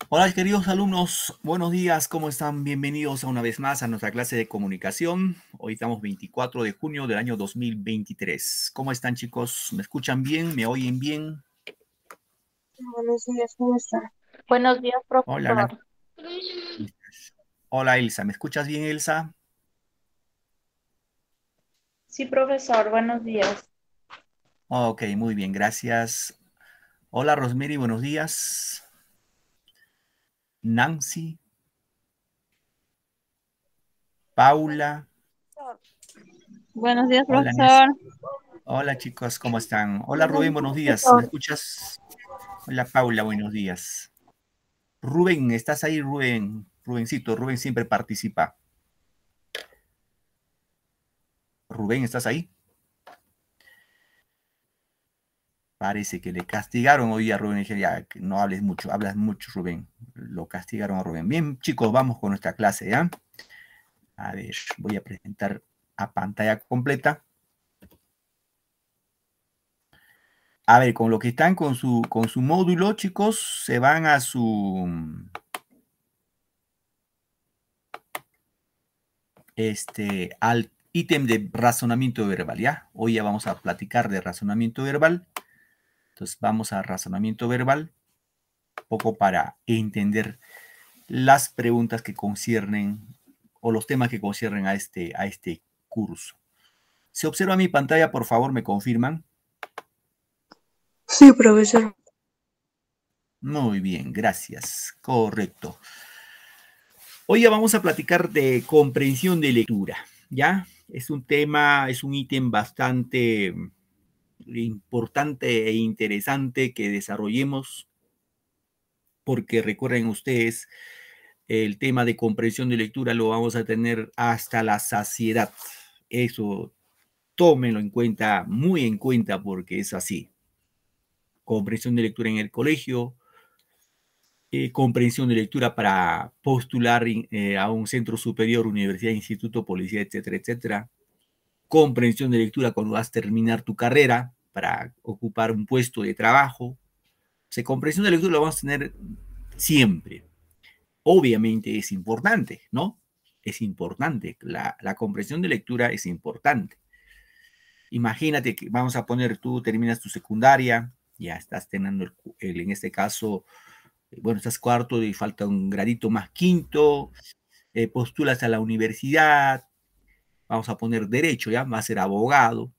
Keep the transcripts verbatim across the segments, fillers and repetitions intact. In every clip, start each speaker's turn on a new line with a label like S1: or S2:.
S1: Hola queridos alumnos, buenos días, ¿cómo están? Bienvenidos una vez más a nuestra clase de comunicación. Hoy estamos veinticuatro de junio del año dos mil veintitrés. ¿Cómo están chicos? ¿Me escuchan bien? ¿Me oyen bien?
S2: Buenos días, ¿cómo está?
S3: Buenos días,
S1: Hola, Nan-
S3: profesor.
S1: Hola Elsa, ¿me escuchas bien Elsa?
S3: Sí, profesor, buenos días.
S1: Ok, muy bien, gracias. Hola Rosemary, buenos días. Nancy, Paula,
S2: Buenos días,
S1: hola Nancy.
S2: profesor.
S1: Hola chicos, ¿cómo están? Hola
S2: Buenos
S1: Rubén,
S2: días,
S1: buenos días, ¿me
S2: profesor.
S1: escuchas? Hola Paula, buenos días. Rubén, ¿estás ahí, Rubén? Rubencito, Rubén siempre participa. Rubén, ¿estás ahí? Parece que le castigaron hoy a Rubén. Dije, ya, que no hables mucho, hablas mucho, Rubén. Lo castigaron a Rubén. Bien, chicos, vamos con nuestra clase, ¿ya? A ver, voy a presentar a pantalla completa. A ver, con lo que están con su, con su módulo, chicos, se van a su, este, al ítem de razonamiento verbal, ¿ya? Hoy ya vamos a platicar de razonamiento verbal. Entonces, vamos a razonamiento verbal, poco para entender las preguntas que conciernen o los temas que conciernen a este, a este curso. ¿Se observa mi pantalla? Por favor, me confirman.
S2: Sí, profesor.
S1: Muy bien, gracias. Correcto. Hoy ya vamos a platicar de comprensión de lectura, ¿ya? Es un tema, es un ítem bastante importante e interesante que desarrollemos porque recuerden ustedes, el tema de comprensión de lectura lo vamos a tener hasta la saciedad. Eso tómenlo en cuenta, muy en cuenta, porque es así. Comprensión de lectura en el colegio, eh, comprensión de lectura para postular eh, a un centro superior, universidad, instituto, policía, etcétera, etcétera. Comprensión de lectura cuando vas a terminar tu carrera para ocupar un puesto de trabajo. O sea, comprensión de lectura lo vamos a tener siempre. Obviamente es importante, ¿no? Es importante. La, la comprensión de lectura es importante. Imagínate que vamos a poner, tú terminas tu secundaria, ya estás teniendo, el, el, en este caso, bueno, estás cuarto y falta un gradito más quinto, eh, postulas a la universidad, vamos a poner derecho, ya, va a ser abogado,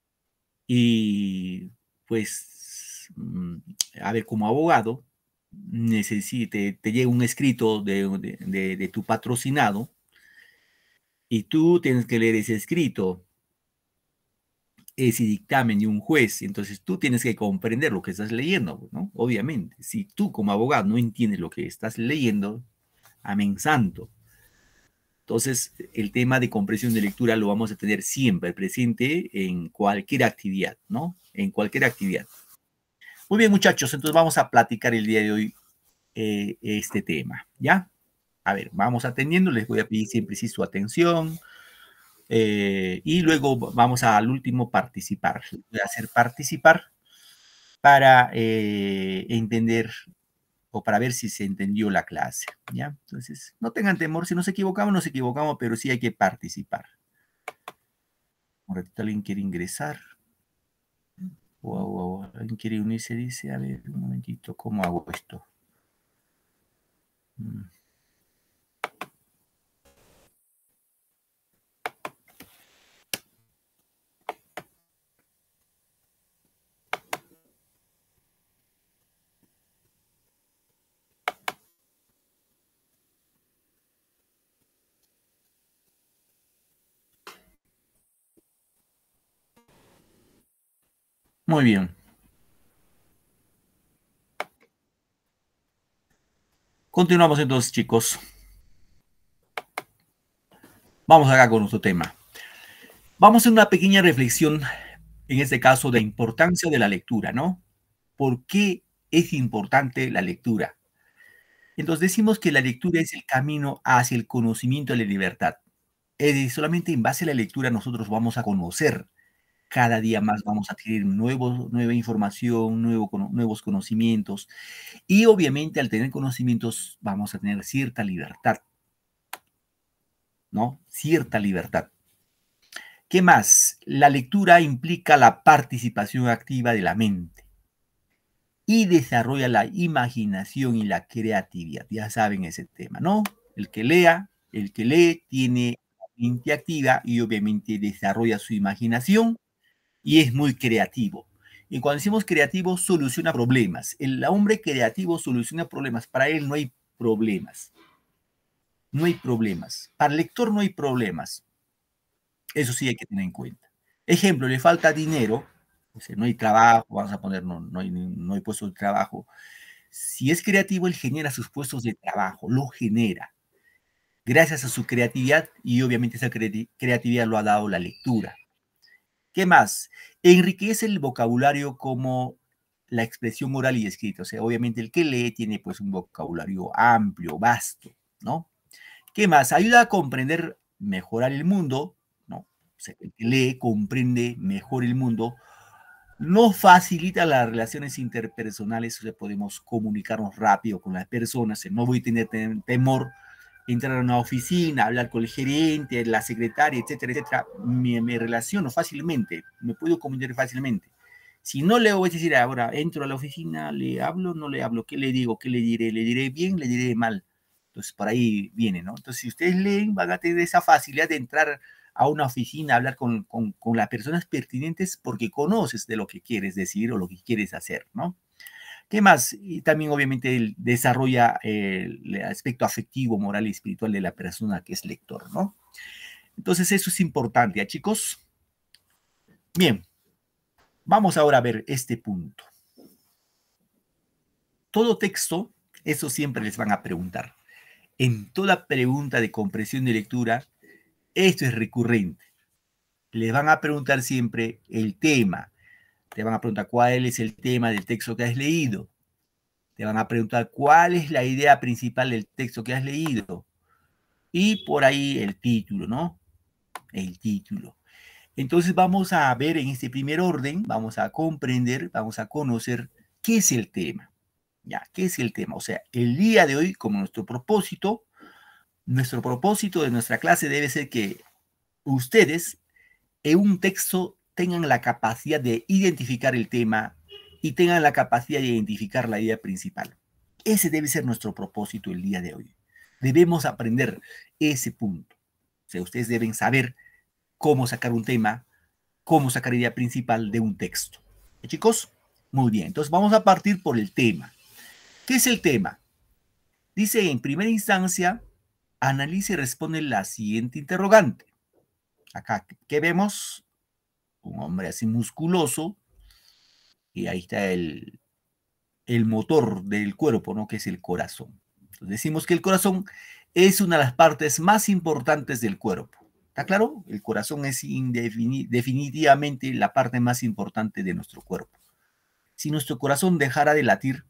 S1: y pues, mm, a ver, como abogado, necesite, te llega un escrito de, de, de, de tu patrocinado, y tú tienes que leer ese escrito, ese dictamen de un juez, entonces tú tienes que comprender lo que estás leyendo, ¿no? Obviamente, si tú como abogado no entiendes lo que estás leyendo, amén santo. Entonces, el tema de comprensión de lectura lo vamos a tener siempre presente en cualquier actividad, ¿no? En cualquier actividad. Muy bien, muchachos, entonces vamos a platicar el día de hoy eh, este tema, ¿ya? A ver, vamos atendiendo, les voy a pedir siempre sí su atención. Eh, y luego vamos al último participar. Voy a hacer participar para eh, entender o para ver si se entendió la clase. ¿Ya? Entonces, no tengan temor, si nos equivocamos, nos equivocamos, pero sí hay que participar. Un ratito alguien quiere ingresar o, o, o alguien quiere unirse, dice, a ver, un momentito, ¿cómo hago esto? Mm. Muy bien. Continuamos entonces, chicos. Vamos acá con nuestro tema. Vamos a hacer una pequeña reflexión, en este caso, de la importancia de la lectura, ¿no? ¿Por qué es importante la lectura? Entonces decimos que la lectura es el camino hacia el conocimiento de la libertad. Es decir, solamente en base a la lectura nosotros vamos a conocer. Cada día más vamos a adquirir nuevos, nueva información, nuevo, nuevos conocimientos. Y obviamente al tener conocimientos vamos a tener cierta libertad, ¿no? Cierta libertad. ¿Qué más? La lectura implica la participación activa de la mente y desarrolla la imaginación y la creatividad. Ya saben ese tema, ¿no? El que lea, el que lee tiene la mente activa y obviamente desarrolla su imaginación y es muy creativo. Y cuando decimos creativo, soluciona problemas. El hombre creativo soluciona problemas. Para él no hay problemas. No hay problemas. Para el lector no hay problemas. Eso sí hay que tener en cuenta. Ejemplo, le falta dinero, o sea, no hay trabajo, vamos a poner, no, no, hay, no hay puestos de trabajo. Si es creativo, él genera sus puestos de trabajo, lo genera. Gracias a su creatividad, y obviamente esa cre creatividad lo ha dado la lectura. ¿Qué más? Enriquece el vocabulario como la expresión oral y escrita. O sea, obviamente el que lee tiene pues un vocabulario amplio, vasto, ¿no? ¿Qué más? Ayuda a comprender, mejorar el mundo, ¿no? O sea, el que lee comprende mejor el mundo. No facilita las relaciones interpersonales, o sea, podemos comunicarnos rápido con las personas. No voy a tener temor entrar a una oficina, hablar con el gerente, la secretaria, etcétera, etcétera, me, me relaciono fácilmente, me puedo comunicar fácilmente. Si no le voy a decir ahora, entro a la oficina, le hablo, no le hablo, ¿qué le digo? ¿Qué le diré? ¿Le diré bien? ¿Le diré mal? Entonces, por ahí viene, ¿no? Entonces, si ustedes leen, van a tener esa facilidad de entrar a una oficina, hablar con, con, con las personas pertinentes porque conoces de lo que quieres decir o lo que quieres hacer, ¿no? ¿Qué más? Y también obviamente él desarrolla eh, el aspecto afectivo, moral y espiritual de la persona que es lector, ¿no? Entonces eso es importante, ¿eh, chicos? Bien, vamos ahora a ver este punto. Todo texto, eso siempre les van a preguntar. En toda pregunta de comprensión de lectura, esto es recurrente. Les van a preguntar siempre el tema. Te van a preguntar cuál es el tema del texto que has leído. Te van a preguntar cuál es la idea principal del texto que has leído. Y por ahí el título, ¿no? El título. Entonces vamos a ver en este primer orden, vamos a comprender, vamos a conocer qué es el tema. Ya, ¿qué es el tema? O sea, el día de hoy, como nuestro propósito, nuestro propósito de nuestra clase debe ser que ustedes en un texto tengan la capacidad de identificar el tema y tengan la capacidad de identificar la idea principal. Ese debe ser nuestro propósito el día de hoy. Debemos aprender ese punto. O sea, ustedes deben saber cómo sacar un tema, cómo sacar idea principal de un texto. ¿Eh, chicos? Muy bien, entonces vamos a partir por el tema. ¿Qué es el tema? Dice, en primera instancia, analiza y responde la siguiente interrogante. Acá, ¿qué vemos? Un hombre así musculoso, y ahí está el, el motor del cuerpo, ¿no? Que es el corazón. Entonces decimos que el corazón es una de las partes más importantes del cuerpo. ¿Está claro? El corazón es definitivamente la parte más importante de nuestro cuerpo. Si nuestro corazón dejara de latir,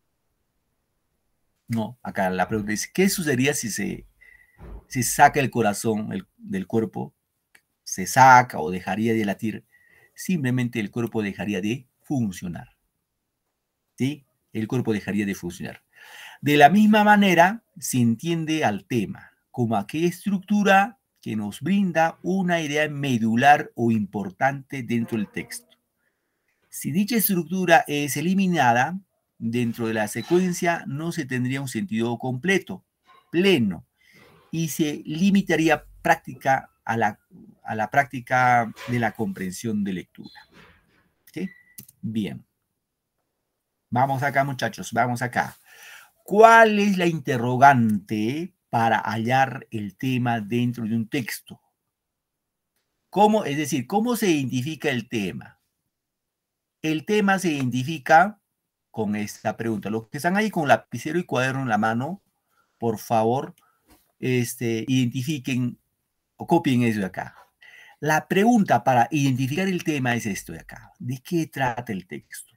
S1: no, acá la pregunta es, ¿qué sucedería si se, se saca el corazón el, del cuerpo? Se saca o dejaría de latir, simplemente el cuerpo dejaría de funcionar. ¿Sí? El cuerpo dejaría de funcionar. De la misma manera, se entiende al tema como aquella estructura que nos brinda una idea medular o importante dentro del texto. Si dicha estructura es eliminada dentro de la secuencia, no se tendría un sentido completo, pleno, y se limitaría práctica a la, a la práctica de la comprensión de lectura. ¿Sí? Bien. Vamos acá, muchachos, vamos acá. ¿Cuál es la interrogante para hallar el tema dentro de un texto? ¿Cómo, es decir, cómo se identifica el tema? El tema se identifica con esta pregunta. Los que están ahí con lapicero y cuaderno en la mano, por favor, este, identifiquen o copien eso de acá. La pregunta para identificar el tema es esto de acá. ¿De qué trata el texto?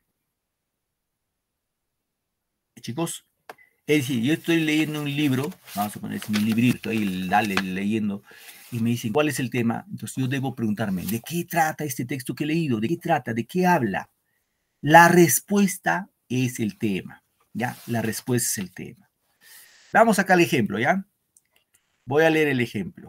S1: Chicos, es decir, yo estoy leyendo un libro, vamos a poner mi librito ahí, dale leyendo, y me dicen, ¿cuál es el tema? Entonces yo debo preguntarme, ¿de qué trata este texto que he leído? ¿De qué trata? ¿De qué habla? La respuesta es el tema, ¿ya? La respuesta es el tema. Vamos acá al ejemplo, ¿ya? Voy a leer el ejemplo.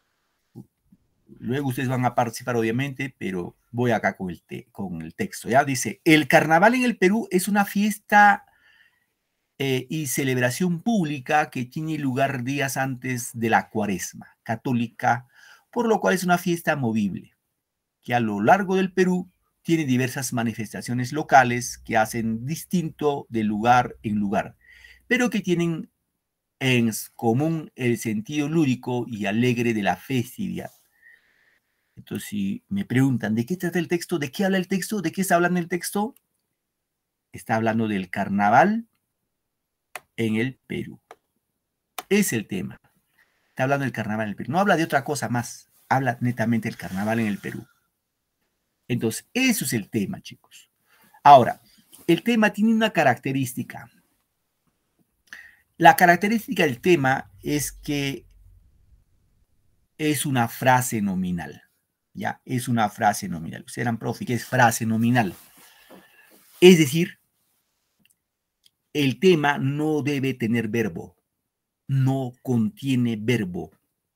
S1: Luego ustedes van a participar, obviamente, pero voy acá con el, te con el texto, ¿ya? Dice, el carnaval en el Perú es una fiesta eh, y celebración pública que tiene lugar días antes de la Cuaresma católica, por lo cual es una fiesta movible, que a lo largo del Perú tiene diversas manifestaciones locales que hacen distinto de lugar en lugar, pero que tienen en común el sentido lúdico y alegre de la festividad. Entonces, si me preguntan, ¿de qué trata el texto? ¿De qué habla el texto? ¿De qué está hablando el texto? Está hablando del carnaval en el Perú. Es el tema. Está hablando del carnaval en el Perú. No habla de otra cosa más. Habla netamente del carnaval en el Perú. Entonces, eso es el tema, chicos. Ahora, el tema tiene una característica. La característica del tema es que es una frase nominal. Ya, es una frase nominal. Ustedes eran profe, ¿qué es frase nominal? Es decir, el tema no debe tener verbo. No contiene verbo.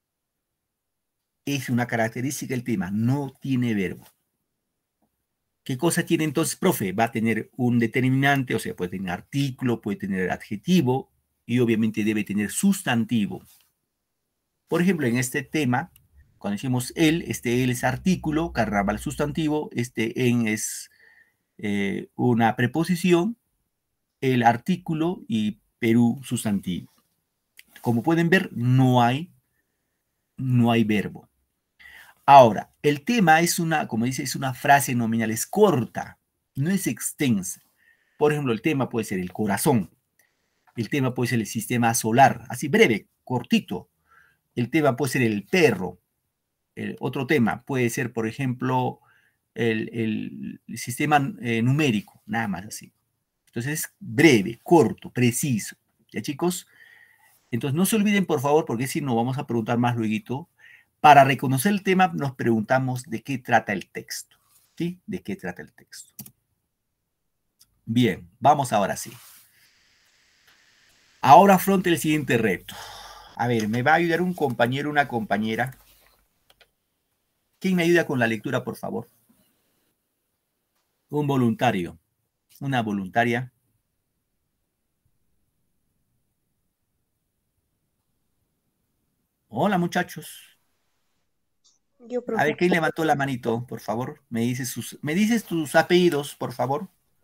S1: Es una característica del tema, no tiene verbo. ¿Qué cosa tiene entonces, profe? Va a tener un determinante, o sea, puede tener artículo, puede tener adjetivo y obviamente debe tener sustantivo. Por ejemplo, en este tema, cuando decimos él, este él es artículo, carnaval sustantivo, este en es eh, una preposición, el artículo y Perú sustantivo. Como pueden ver, no hay, no hay verbo. Ahora, el tema es una, como dice, es una frase nominal, es corta, no es extensa. Por ejemplo, el tema puede ser el corazón, el tema puede ser el sistema solar, así breve, cortito. El tema puede ser el perro. El otro tema puede ser, por ejemplo, el, el, el sistema eh, numérico, nada más así. Entonces es breve, corto, preciso. ¿Ya, chicos? Entonces no se olviden, por favor, porque si no vamos a preguntar más luego. Para reconocer el tema nos preguntamos de qué trata el texto. ¿Sí? ¿De qué trata el texto? Bien, vamos ahora sí. Ahora afronte el siguiente reto. A ver, me va a ayudar un compañero, una compañera. ¿Quién me ayuda con la lectura, por favor? Un voluntario, una voluntaria. Hola, muchachos.
S2: Yo,
S1: A ver,
S2: profe.
S1: ¿quién levantó la manito, por favor? Me dices, sus, me dices tus apellidos, por favor.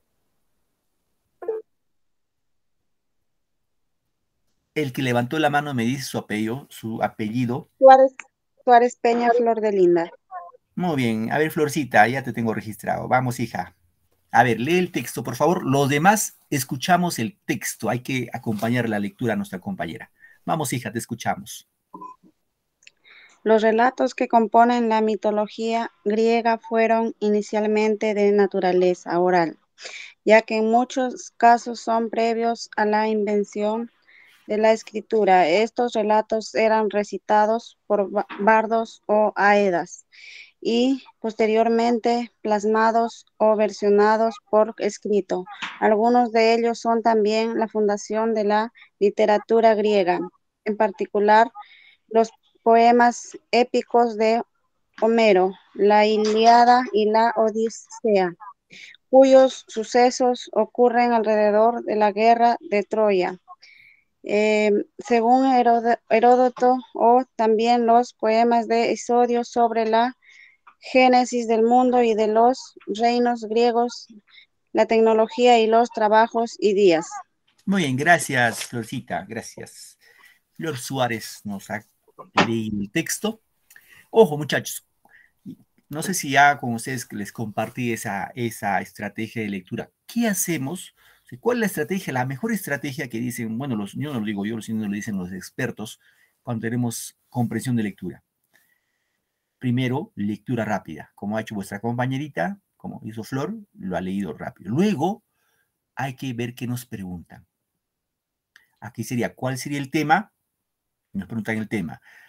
S1: El que levantó la mano me dice su apellido, su apellido.
S2: Suárez, Suárez Peña Flor de Linda.
S1: Muy bien. A ver, Florcita, ya te tengo registrado. Vamos, hija. A ver, lee el texto, por favor. Los demás escuchamos el texto. Hay que acompañar la lectura a nuestra compañera. Vamos, hija, te escuchamos.
S4: Los relatos que componen la mitología griega fueron inicialmente de naturaleza oral, ya que en muchos casos son previos a la invención de la escritura. Estos relatos eran recitados por bardos o aedas y posteriormente plasmados o versionados por escrito. Algunos de ellos son también la fundación de la literatura griega, en particular los poemas épicos de Homero, la Ilíada y la Odisea, cuyos sucesos ocurren alrededor de la guerra de Troya. Eh, según Heródoto, o también los poemas de Hesiodo sobre la génesis del mundo y de los reinos griegos, la tecnología y los trabajos y días.
S1: Muy bien, gracias, Florcita, gracias. Flor Suárez nos ha leído el texto. Ojo, muchachos, no sé si ya con ustedes les compartí esa, esa estrategia de lectura. ¿Qué hacemos? ¿Cuál es la estrategia? La mejor estrategia que dicen, bueno, los, yo no lo digo yo, sino lo dicen los expertos cuando tenemos comprensión de lectura. Primero, lectura rápida, como ha hecho vuestra compañerita, como hizo Flor, lo ha leído rápido. Luego, hay que ver qué nos preguntan. Aquí sería, ¿cuál sería el tema? Nos preguntan el tema.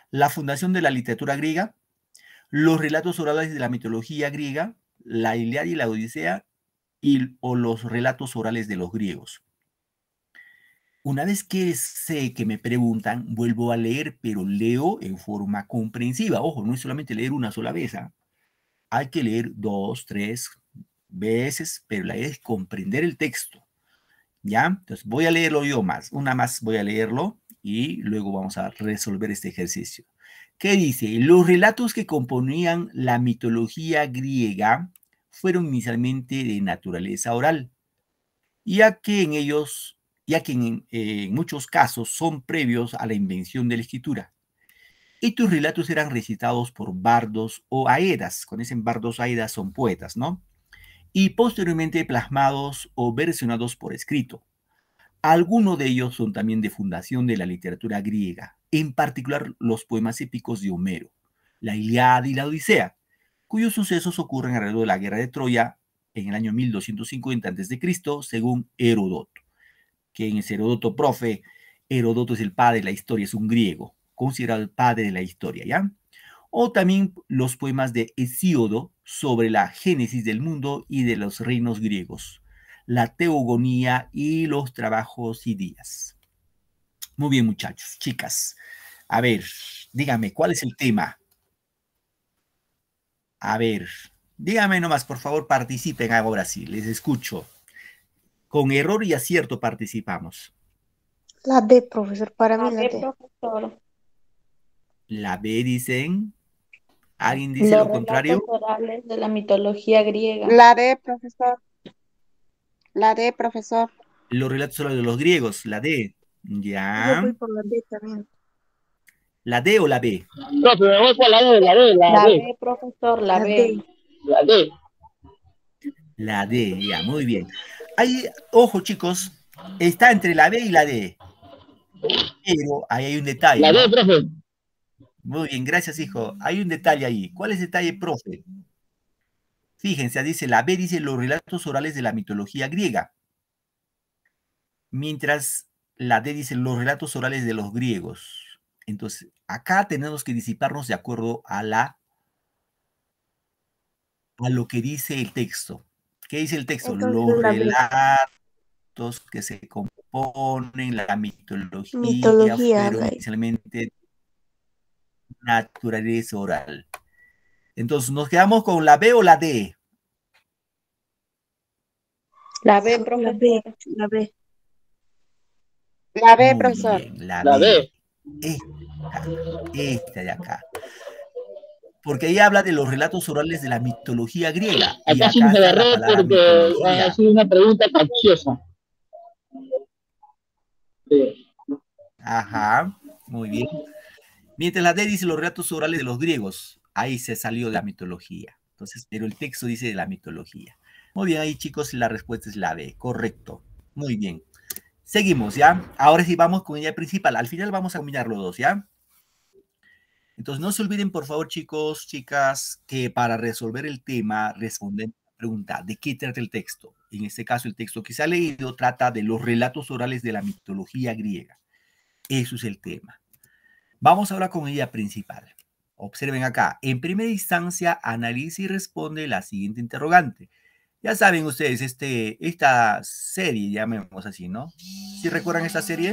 S1: la fundación de la literatura griega, los relatos orales de la mitología griega, la Ilíada y la Odisea, y, o los relatos orales de los griegos. Una vez que sé que me preguntan, vuelvo a leer, pero leo en forma comprensiva. Ojo, no es solamente leer una sola vez. ¿eh? Hay que leer dos, tres veces, pero la idea es comprender el texto. ¿Ya? Entonces voy a leerlo yo más. Una más voy a leerlo y luego vamos a resolver este ejercicio. ¿Qué dice? Los relatos que componían la mitología griega fueron inicialmente de naturaleza oral, ya que en ellos, ya que en, eh, en muchos casos son previos a la invención de la escritura. Estos relatos eran recitados por bardos o aedas. Cuando dicen bardos o aedas son poetas, ¿no? Y posteriormente plasmados o versionados por escrito. Algunos de ellos son también de fundación de la literatura griega, en particular los poemas épicos de Homero, la Ilíada y la Odisea, cuyos sucesos ocurren alrededor de la guerra de Troya en el año mil doscientos cincuenta antes de Cristo, según Heródoto. ¿Quién es Heródoto, profe? Heródoto es el padre de la historia, es un griego, considerado el padre de la historia, ¿ya? O también los poemas de Hesíodo sobre la génesis del mundo y de los reinos griegos, la teogonía y los trabajos y días. Muy bien, muchachos, chicas. A ver, díganme, ¿cuál es el tema? A ver, díganme nomás, por favor, participen ahora sí, les escucho. Con error y acierto participamos.
S5: La D, profesor, para mí
S3: La
S5: la
S3: B,
S5: D.
S3: profesor.
S1: La B dicen. ¿Alguien dice
S3: Los
S1: lo
S3: relatos
S1: contrario?
S3: orales de la mitología griega.
S4: La D, profesor. La D, profesor.
S1: Los relatos orales de los griegos, la D.
S5: Yo
S1: Ya.
S5: voy por la D también.
S1: ¿La D o la B?
S6: No, pero me voy por la D, la D, la
S3: La
S6: D.
S3: B, profesor, la
S5: La
S3: B.
S5: D.
S6: La D.
S1: La D, ya, muy bien. Ahí, ojo, chicos, está entre la B y la D. Pero ahí hay un detalle,
S6: La D,
S1: ¿no?
S6: profe.
S1: Muy bien, gracias, hijo. Hay un detalle ahí. ¿Cuál es el detalle, profe? Fíjense, dice la B, dice los relatos orales de la mitología griega. Mientras la D dice los relatos orales de los griegos. Entonces, acá tenemos que disiparnos de acuerdo a la a lo que dice el texto. ¿Qué dice el texto?
S5: Entonces,
S1: Los
S5: la B.
S1: relatos que se componen, la mitología,
S5: Mitología,
S1: fueron
S5: la-
S1: inicialmente naturaleza oral. Entonces, ¿nos quedamos con la B o la D?
S3: La B,
S5: La
S3: profesor.
S5: B. La B.
S4: La B,
S1: Muy
S4: profesor.
S1: bien, la,
S6: La
S1: B.
S6: B.
S1: Esta, esta de acá. Porque ahí habla de los relatos orales de la mitología griega. Y
S6: Acá sí
S1: acá
S6: me
S1: está la
S6: agarré
S1: palabra
S6: porque ha
S1: mitología.
S6: sido una pregunta capciosa. Sí.
S1: Ajá, muy bien. Mientras la D dice los relatos orales de los griegos, ahí se salió de la mitología. Entonces, pero el texto dice de la mitología. Muy bien, ahí chicos, la respuesta es la B, correcto. Muy bien. Seguimos, ¿ya? Ahora sí vamos con ella principal. Al final vamos a combinar los dos, ¿ya? Entonces, no se olviden, por favor, chicos, chicas, que para resolver el tema, responden a la pregunta, ¿de qué trata el texto? En este caso, el texto que se ha leído trata de los relatos orales de la mitología griega. Eso es el tema. Vamos ahora con ella principal. Observen acá. En primera instancia, analiza y responde la siguiente interrogante. Ya saben ustedes, este, esta serie, llamemos así, ¿no? ¿Sí recuerdan esta serie?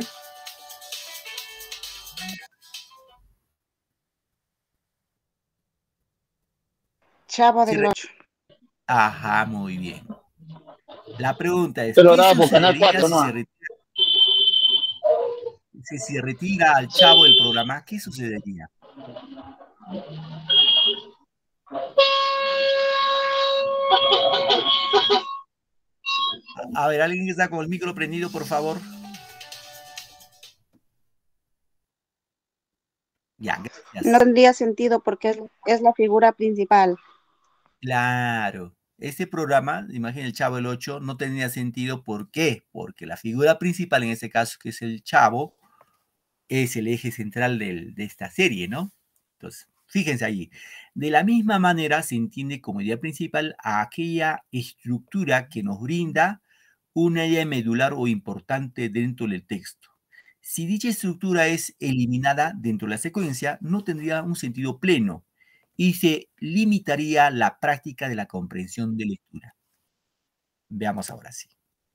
S4: Chavo
S1: Sí,
S4: del Ocho.
S1: ajá, muy bien. La pregunta es,
S6: Pero
S1: ¿qué
S6: grabado por Canal
S1: sucedería
S6: cuatro,
S1: si
S6: ¿no?
S1: se retira, si se retira al Chavo del programa? ¿Qué sucedería? A, a ver, ¿alguien que está con el micro prendido, por favor? Ya, gracias.
S4: No tendría sentido porque es, es la figura principal.
S1: Claro. Este programa, imagina el Chavo del Ocho, no tenía sentido. ¿Por qué? Porque la figura principal, en este caso, que es el Chavo, es el eje central del, de esta serie, ¿no? Entonces, fíjense allí. De la misma manera se entiende como idea principal a aquella estructura que nos brinda una idea medular o importante dentro del texto. Si dicha estructura es eliminada dentro de la secuencia, no tendría un sentido pleno y se limitaría la práctica de la comprensión de lectura. Veamos ahora sí.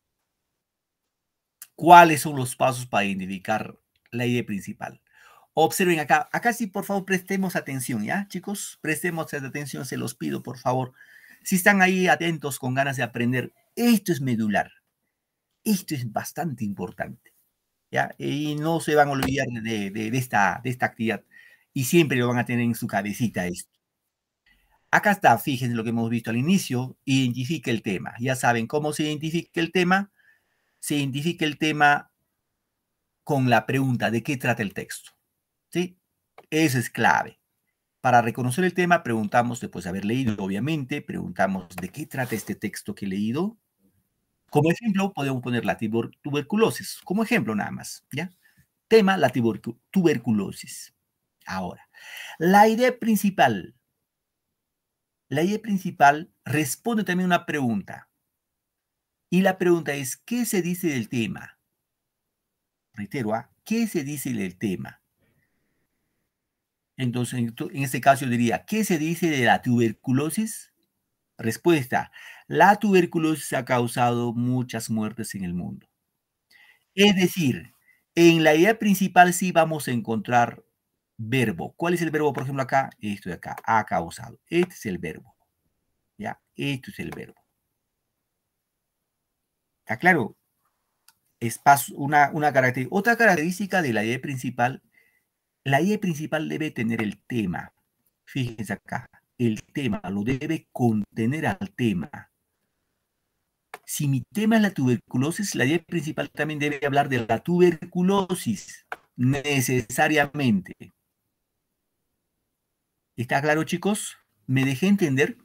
S1: ¿Cuáles son los pasos para identificar la idea principal? Observen acá. Acá sí, por favor, prestemos atención, ¿ya, chicos? Prestemos atención, se los pido, por favor. Si están ahí atentos, con ganas de aprender, esto es medular. Esto es bastante importante, ¿ya? Y no se van a olvidar de, de, de, esta, de esta actividad. Y siempre lo van a tener en su cabecita esto. Acá está, fíjense lo que hemos visto al inicio. Identifica el tema. Ya saben cómo se identifica el tema. Se identifica el tema con la pregunta de qué trata el texto. ¿Sí? Eso es clave. Para reconocer el tema, preguntamos, después de haber leído, obviamente, preguntamos de qué trata este texto que he leído. Como ejemplo, podemos poner la tuberculosis. Como ejemplo nada más, ¿ya? Tema, la tuberculosis. Ahora, la idea principal. La idea principal responde también a una pregunta. Y la pregunta es, ¿qué se dice del tema? Reitero, ¿ah? ¿Qué se dice del tema? Entonces, en este caso yo diría, ¿qué se dice de la tuberculosis? Respuesta, la tuberculosis ha causado muchas muertes en el mundo. Es decir, en la idea principal sí vamos a encontrar verbo. ¿Cuál es el verbo, por ejemplo, acá? Esto de acá, ha causado. Este es el verbo. ¿Ya? Esto es el verbo. ¿Está claro? Es una, una característica. Otra característica de la idea principal, la idea principal debe tener el tema. Fíjense acá, el tema lo debe contener al tema. Si mi tema es la tuberculosis, la idea principal también debe hablar de la tuberculosis, necesariamente. ¿Está claro, chicos? ¿Me dejé entender?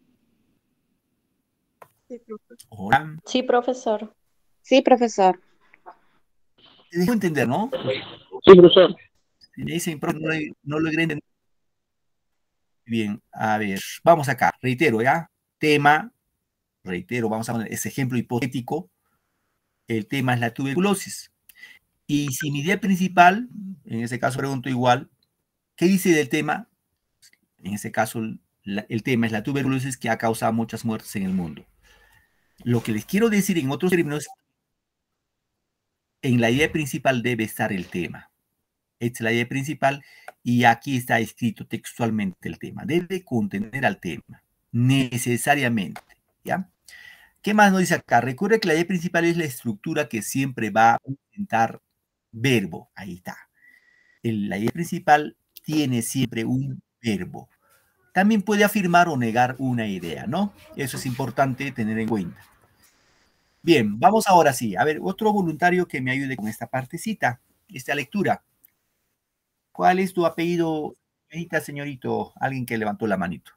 S5: Sí, profesor.
S1: Hola.
S3: Sí, profesor.
S4: Sí, profesor.
S1: ¿Me dejó entender, no?
S6: Sí, profesor.
S1: Si me dicen, no, no logré entender. Bien, a ver, vamos acá. Reitero, ¿ya? Tema, reitero, vamos a poner ese ejemplo hipotético. El tema es la tuberculosis. Y si mi idea principal, en ese caso pregunto igual, ¿qué dice del tema? En ese caso, la, el tema es la tuberculosis que ha causado muchas muertes en el mundo. Lo que les quiero decir en otros términos, en la idea principal debe estar el tema. Esta es la idea principal y aquí está escrito textualmente el tema. Debe contener al tema, necesariamente, ¿ya? ¿Qué más nos dice acá? Recuerda que la idea principal es la estructura que siempre va a presentar verbo. Ahí está. El, la idea principal tiene siempre un verbo. También puede afirmar o negar una idea, ¿no? Eso es importante tener en cuenta. Bien, vamos ahora sí. A ver, otro voluntario que me ayude con esta partecita, esta lectura. ¿Cuál es tu apellido, señorita, señorito? Alguien que levantó la manito.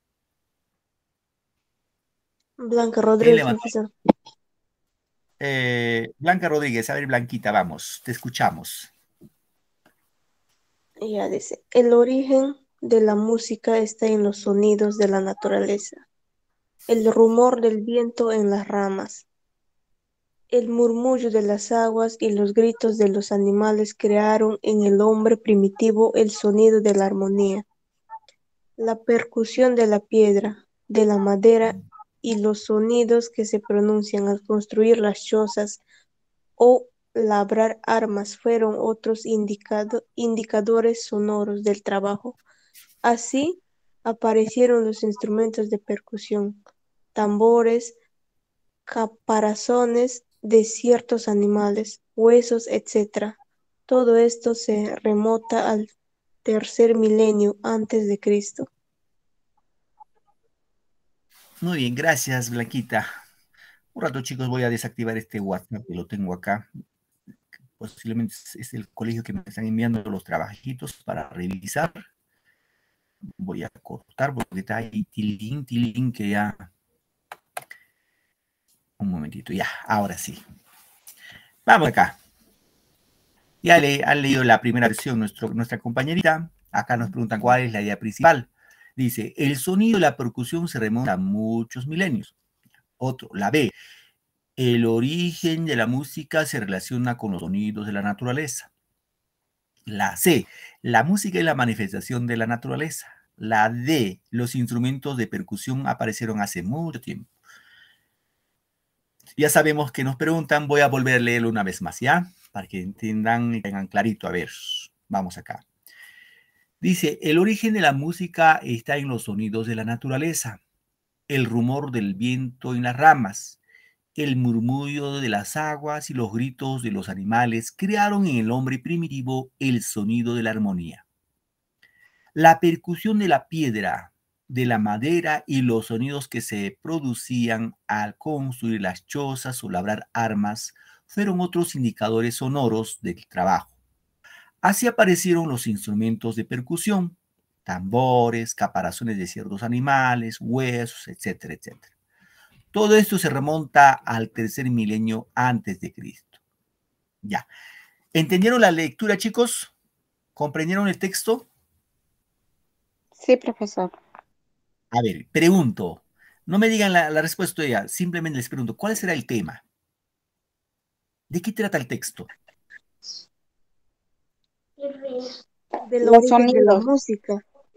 S5: Blanca Rodríguez, profesor.
S1: Eh, Blanca Rodríguez, a ver, Blanquita, vamos, te escuchamos.
S5: Ella dice, el origen de la música está en los sonidos de la naturaleza, el rumor del viento en las ramas, el murmullo de las aguas y los gritos de los animales crearon en el hombre primitivo el sonido de la armonía. La percusión de la piedra, de la madera y los sonidos que se pronuncian al construir las chozas o labrar armas fueron otros indicado, indicadores sonoros del trabajo. Así aparecieron los instrumentos de percusión, tambores, caparazones de ciertos animales, huesos, etcétera. Todo esto se remota al tercer milenio antes de Cristo.
S1: Muy bien, gracias, Blanquita. Un rato, chicos, voy a desactivar este WhatsApp que lo tengo acá. Posiblemente es el colegio que me están enviando los trabajitos para revisar. Voy a cortar porque está ahí tilín, tilín, que ya... Un momentito, ya, ahora sí. Vamos acá. Ya le, han leído la primera versión nuestro, nuestra compañerita. Acá nos preguntan cuál es la idea principal. Dice, el sonido de la percusión se remonta a muchos milenios. Otro, la B. El origen de la música se relaciona con los sonidos de la naturaleza. La C, la música es la manifestación de la naturaleza. La D, los instrumentos de percusión aparecieron hace mucho tiempo. Ya sabemos que nos preguntan, voy a volver a leerlo una vez más, ¿ya? Para que entiendan y tengan clarito. A ver, vamos acá. Dice, el origen de la música está en los sonidos de la naturaleza, el rumor del viento en las ramas, el murmullo de las aguas y los gritos de los animales crearon en el hombre primitivo el sonido de la armonía. La percusión de la piedra, de la madera y los sonidos que se producían al construir las chozas o labrar armas fueron otros indicadores sonoros del trabajo. Así aparecieron los instrumentos de percusión, tambores, caparazones de ciertos animales, huesos, etcétera, etcétera. Todo esto se remonta al tercer milenio antes de Cristo. Ya. ¿Entendieron la lectura, chicos? ¿Comprendieron el texto?
S4: Sí, profesor.
S1: A ver, pregunto. No me digan la, la respuesta ya, simplemente les pregunto, ¿cuál será el tema? ¿De qué trata el texto?
S5: Del
S4: Los
S5: origen de la
S4: sonidos.
S5: música.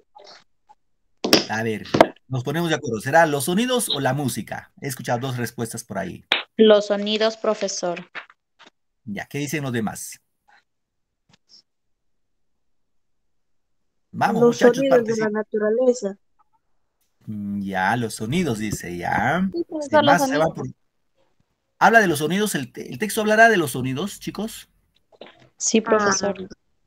S1: A ver, nos ponemos de acuerdo. ¿Será los sonidos o la música? He escuchado dos respuestas por ahí.
S3: Los sonidos, profesor.
S1: Ya, ¿qué dicen los demás? Vamos,
S5: Los
S1: muchachos,
S5: sonidos de la
S1: participen.
S5: naturaleza.
S1: Mm, Ya, los sonidos, dice, ya.
S3: Sí,
S1: Los
S3: profesor, los
S1: demás se van
S3: sonidos.
S1: por... ¿Habla de los sonidos? ¿El, te- el texto hablará de los sonidos, chicos?
S3: Sí, profesor.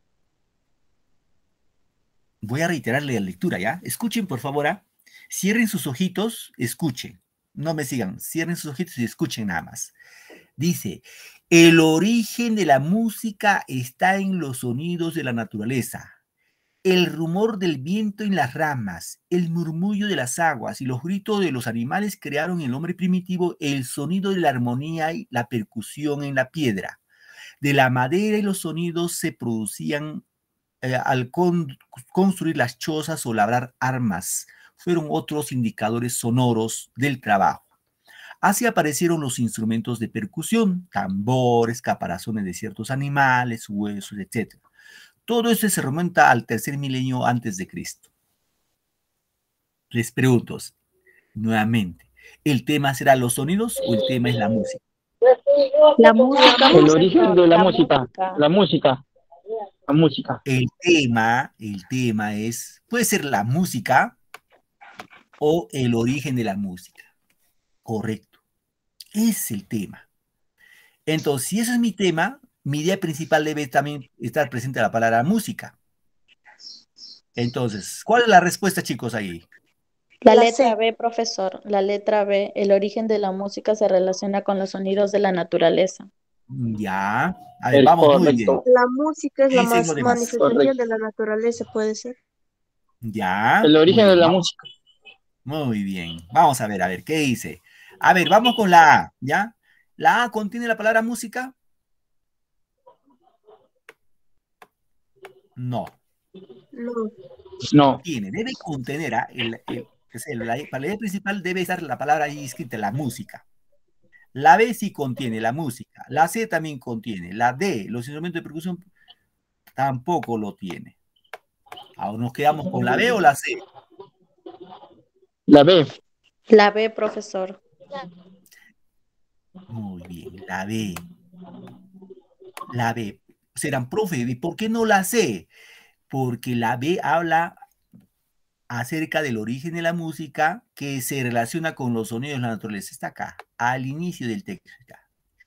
S1: Voy a reiterarle la lectura, ¿ya? Escuchen, por favor, ¿ah? Cierren sus ojitos, escuchen. No me sigan, cierren sus ojitos y escuchen nada más. Dice, el origen de la música está en los sonidos de la naturaleza. El rumor del viento en las ramas, el murmullo de las aguas y los gritos de los animales crearon en el hombre primitivo el sonido de la armonía y la percusión en la piedra. De la madera y los sonidos se producían eh, al con- construir las chozas o labrar armas. Fueron otros indicadores sonoros del trabajo. Así aparecieron los instrumentos de percusión, tambores, caparazones de ciertos animales, huesos, etcétera. Todo esto se remonta al tercer milenio antes de Cristo. Les pregunto nuevamente, ¿el tema será los sonidos o el tema es la música?
S3: La música,
S6: El origen
S3: profesor.
S6: de la
S3: La
S6: música.
S3: música.
S6: La música. La música.
S1: El tema, el tema es, puede ser la música o el origen de la música. Correcto. Es el tema. Entonces, si eso es mi tema, mi idea principal debe también estar presente la palabra música. Entonces, ¿cuál es la respuesta, chicos, ahí?
S3: La
S5: La
S3: letra
S5: C.
S3: B, profesor. La letra B. El origen de la música se relaciona con los sonidos de la naturaleza.
S1: Ya. A ver,
S6: Es
S1: vamos muy bien.
S6: correcto.
S5: La música es
S1: ¿Qué
S5: la
S1: dicen
S5: más
S1: los demás?
S5: manifestación
S6: Correcto.
S5: de la naturaleza, puede ser.
S1: Ya.
S6: El
S1: Muy
S6: origen de
S1: bien.
S6: la
S1: Vamos,
S6: música.
S1: muy bien. Vamos a ver, a ver, ¿qué dice? A ver, vamos con la A, ¿ya? ¿La A contiene la palabra música? No.
S5: No.
S6: No.
S1: Tiene, debe contener, ¿ah? el, el- es el- la, para la idea principal debe estar la palabra ahí escrita, la música. La B sí contiene la música. La C también contiene. La D, los instrumentos de percusión, tampoco lo tiene. Ahora nos quedamos con la B o la C.
S6: La B.
S3: La B, profesor.
S1: Muy bien, la B. La B. Serán, profe, ¿y por qué no la C? Porque la B habla acerca del origen de la música que se relaciona con los sonidos de la naturaleza. Está acá, al inicio del texto. Está.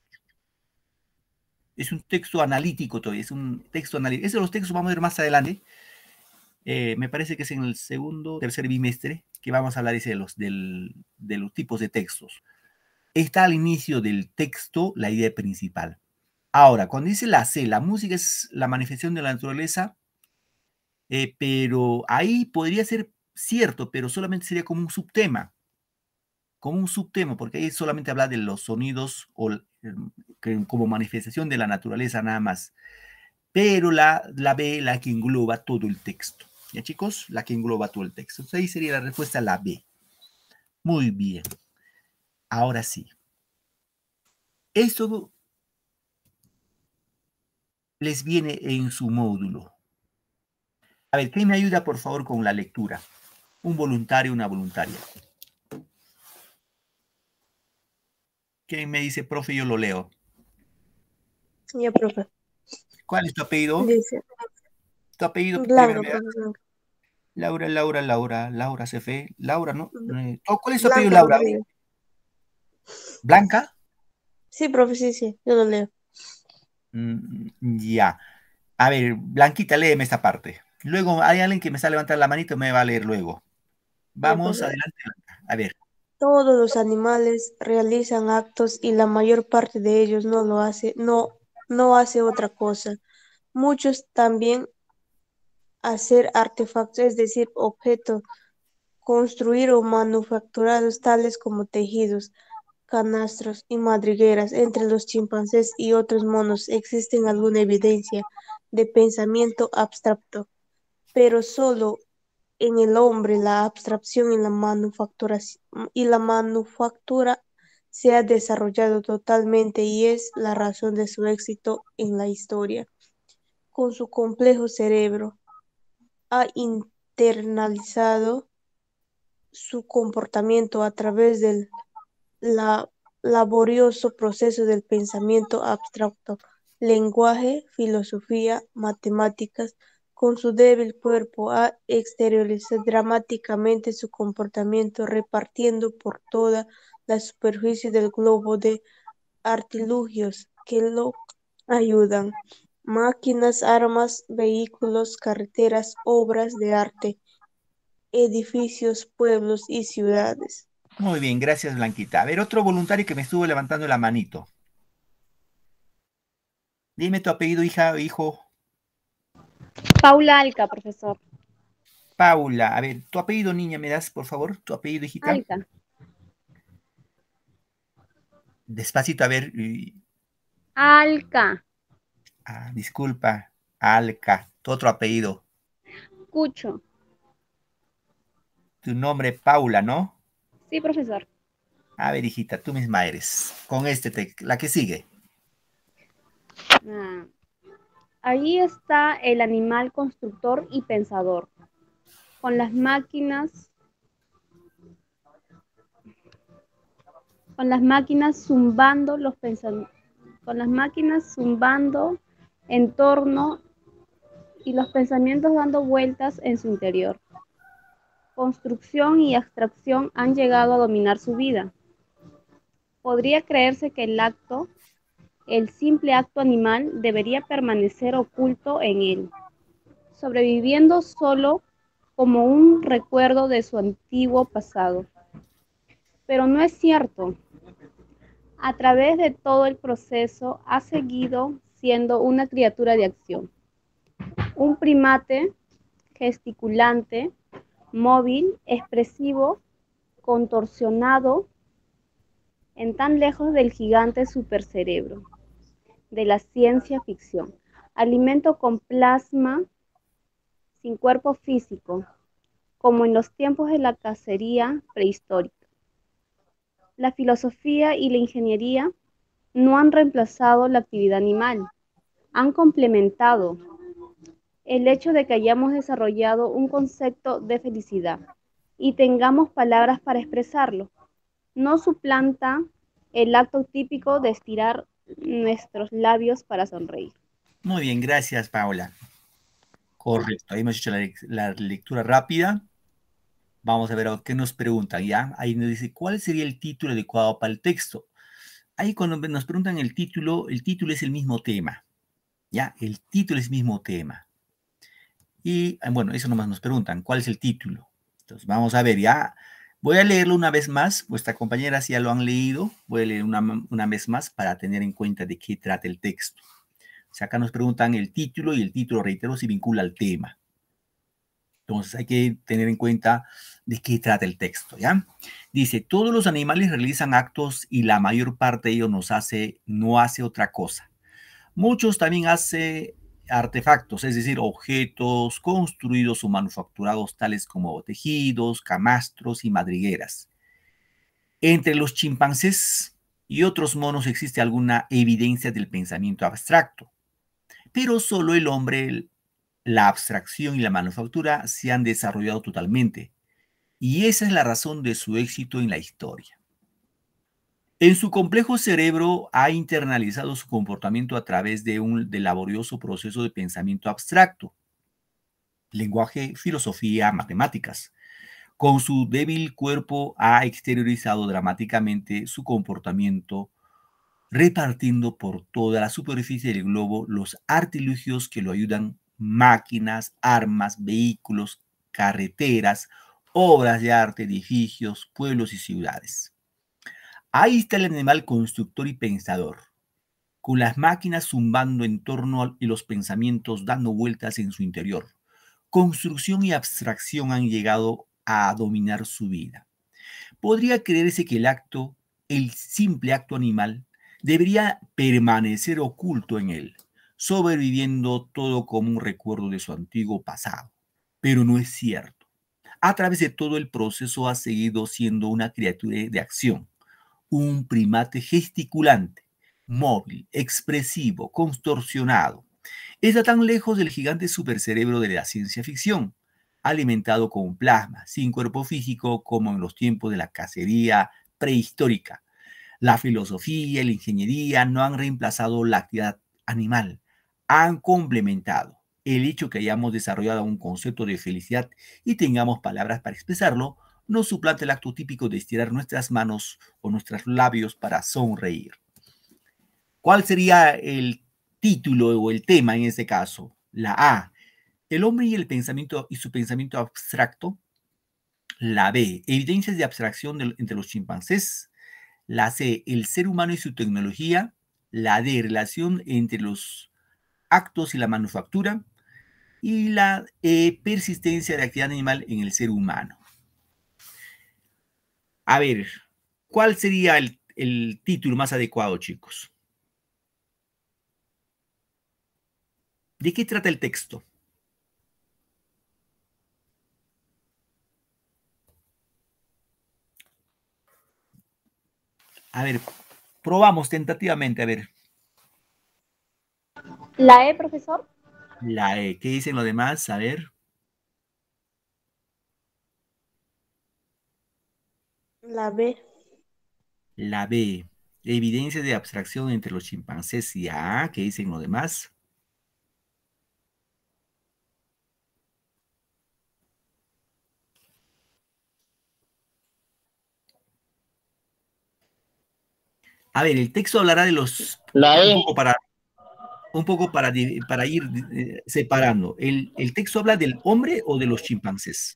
S1: Es un texto analítico todavía, es un texto analítico. Esos los textos vamos a ver más adelante. Eh, me parece que es en el segundo, tercer bimestre que vamos a hablar ese de, los, del, de los tipos de textos. Está al inicio del texto la idea principal. Ahora, cuando dice la C, la música es la manifestación de la naturaleza, eh, pero ahí podría ser cierto, pero solamente sería como un subtema, como un subtema, porque ahí solamente habla de los sonidos o, eh, que, como manifestación de la naturaleza nada más. Pero la, la B, la que engloba todo el texto. ¿Ya, chicos? La que engloba todo el texto. Entonces ahí sería la respuesta la B. Muy bien. Ahora sí. Esto les viene en su módulo. A ver, ¿quién me ayuda, por favor, con la lectura? Un voluntario, una voluntaria. ¿Quién me dice, profe? Yo lo leo.
S5: Ya, profe.
S1: ¿Cuál es tu apellido?
S5: Dice,
S1: ¿Tu apellido?
S5: Blanca,
S1: Primero me da.
S5: profe, Blanca.
S1: Laura, Laura, Laura, Laura se fue. Laura, ¿no? Eh, ¿Cuál es tu apellido,
S5: Blanca
S1: Laura?
S5: Rodríguez.
S1: ¿Blanca?
S5: Sí, profe, sí, sí, yo lo leo.
S1: Mm, ya. A ver, Blanquita, léeme esta parte. Luego hay alguien que me está levantando la manito, me va a leer luego.
S5: Ya,
S1: Vamos
S5: profe.
S1: adelante, Blanca. A ver.
S5: Todos los animales realizan actos y la mayor parte de ellos no lo hace, no, no hace otra cosa. Muchos también hacer artefactos, es decir, objetos, construir o manufacturados tales como tejidos, canastros y madrigueras. Entre los chimpancés y otros monos existen alguna evidencia de pensamiento abstracto, pero solo en el hombre la abstracción y la manufactura, y la manufactura se ha desarrollado totalmente y es la razón de su éxito en la historia. Con su complejo cerebro, ha internalizado su comportamiento a través del la, laborioso proceso del pensamiento abstracto, lenguaje, filosofía, matemáticas. Con su débil cuerpo ha exteriorizado dramáticamente su comportamiento, repartiendo por toda la superficie del globo de artilugios que lo ayudan. Máquinas, armas, vehículos, carreteras, obras de arte, edificios, pueblos y ciudades.
S1: Muy bien, gracias, Blanquita. A ver, otro voluntario que me estuvo levantando la manito. Dime tu apellido, hija o hijo.
S7: Paula Alca, profesor.
S1: Paula. A ver, tu apellido, niña, ¿me das, por favor? Tu apellido, hijita.
S7: Alca.
S1: Despacito, a ver.
S7: Alca.
S1: Ah, disculpa. Alca. Tu otro apellido.
S7: Cucho.
S1: Tu nombre, Paula, ¿no?
S7: Sí, profesor.
S1: A ver, hijita, tú misma eres. Con este, te, la que sigue.
S7: Ah, ahí está el animal constructor y pensador. Con las máquinas, con las máquinas zumbando los pensamientos, con las máquinas zumbando en torno y los pensamientos dando vueltas en su interior. Construcción y abstracción han llegado a dominar su vida. Podría creerse que el acto, el simple acto animal, debería permanecer oculto en él, sobreviviendo solo como un recuerdo de su antiguo pasado. Pero no es cierto. A través de todo el proceso ha seguido siendo una criatura de acción, un primate gesticulante, móvil, expresivo, contorsionado, en tan lejos del gigante supercerebro, de la ciencia ficción, alimento con plasma sin cuerpo físico, como en los tiempos de la cacería prehistórica. La filosofía y la ingeniería no han reemplazado la actividad animal, han complementado el hecho de que hayamos desarrollado un concepto de felicidad y tengamos palabras para expresarlo. No suplanta el acto típico de estirar nuestros labios para sonreír.
S1: Muy bien, gracias, Paula. Correcto, ahí hemos hecho la, la lectura rápida. Vamos a ver qué nos preguntan, ¿ya? Ahí nos dice, ¿cuál sería el título adecuado para el texto? Ahí cuando nos preguntan el título, el título es el mismo tema, ¿ya? El título es el mismo tema. Y, bueno, eso nomás nos preguntan, ¿cuál es el título? Entonces, vamos a ver, ya. Voy a leerlo una vez más. Vuestras compañeras ya lo han leído. Voy a leer una, una vez más para tener en cuenta de qué trata el texto. O sea, acá nos preguntan el título y el título, reitero, se vincula al tema. Entonces, hay que tener en cuenta de qué trata el texto, ¿ya? Dice, todos los animales realizan actos y la mayor parte de ellos nos hace, no hace otra cosa. Muchos también hacen artefactos, es decir, objetos construidos o manufacturados tales como tejidos, camastros y madrigueras. Entre los chimpancés y otros monos existe alguna evidencia del pensamiento abstracto. Pero solo el hombre, la abstracción y la manufactura se han desarrollado totalmente. Y esa es la razón de su éxito en la historia. En su complejo cerebro ha internalizado su comportamiento a través de un de laborioso proceso de pensamiento abstracto, lenguaje, filosofía, matemáticas. Con su débil cuerpo ha exteriorizado dramáticamente su comportamiento, repartiendo por toda la superficie del globo los artilugios que lo ayudan: máquinas, armas, vehículos, carreteras, obras de arte, edificios, pueblos y ciudades. Ahí está el animal constructor y pensador, con las máquinas zumbando en torno a, y los pensamientos dando vueltas en su interior. Construcción y abstracción han llegado a dominar su vida. Podría creerse que el acto, el simple acto animal, debería permanecer oculto en él, sobreviviendo todo como un recuerdo de su antiguo pasado. Pero no es cierto. A través de todo el proceso ha seguido siendo una criatura de acción, un primate gesticulante, móvil, expresivo, contorsionado. Está tan lejos del gigante supercerebro de la ciencia ficción, alimentado con plasma, sin cuerpo físico, como en los tiempos de la cacería prehistórica. La filosofía y la ingeniería no han reemplazado la actividad animal, han complementado. El hecho que hayamos desarrollado un concepto de felicidad y tengamos palabras para expresarlo no suplanta el acto típico de estirar nuestras manos o nuestros labios para sonreír. ¿Cuál sería el título o el tema en este caso? La A, el hombre y el pensamiento y su pensamiento abstracto. La B, evidencias de abstracción de, entre los chimpancés. La C, el ser humano y su tecnología. La D, relación entre los actos y la manufactura. Y la E, persistencia de actividad animal en el ser humano. A ver, ¿cuál sería el, el título más adecuado, chicos? ¿De qué trata el texto? A ver, probamos tentativamente, a ver.
S7: La E, profesor.
S1: La E. ¿Qué dicen los demás? A ver.
S5: La B.
S1: La B. Evidencia de abstracción entre los chimpancés y A. ¿Qué dicen los demás? A ver, el texto hablará de los...
S6: La E.
S1: Un poco para, un poco para, para ir eh, separando. ¿El, ¿El texto habla del hombre o de los chimpancés?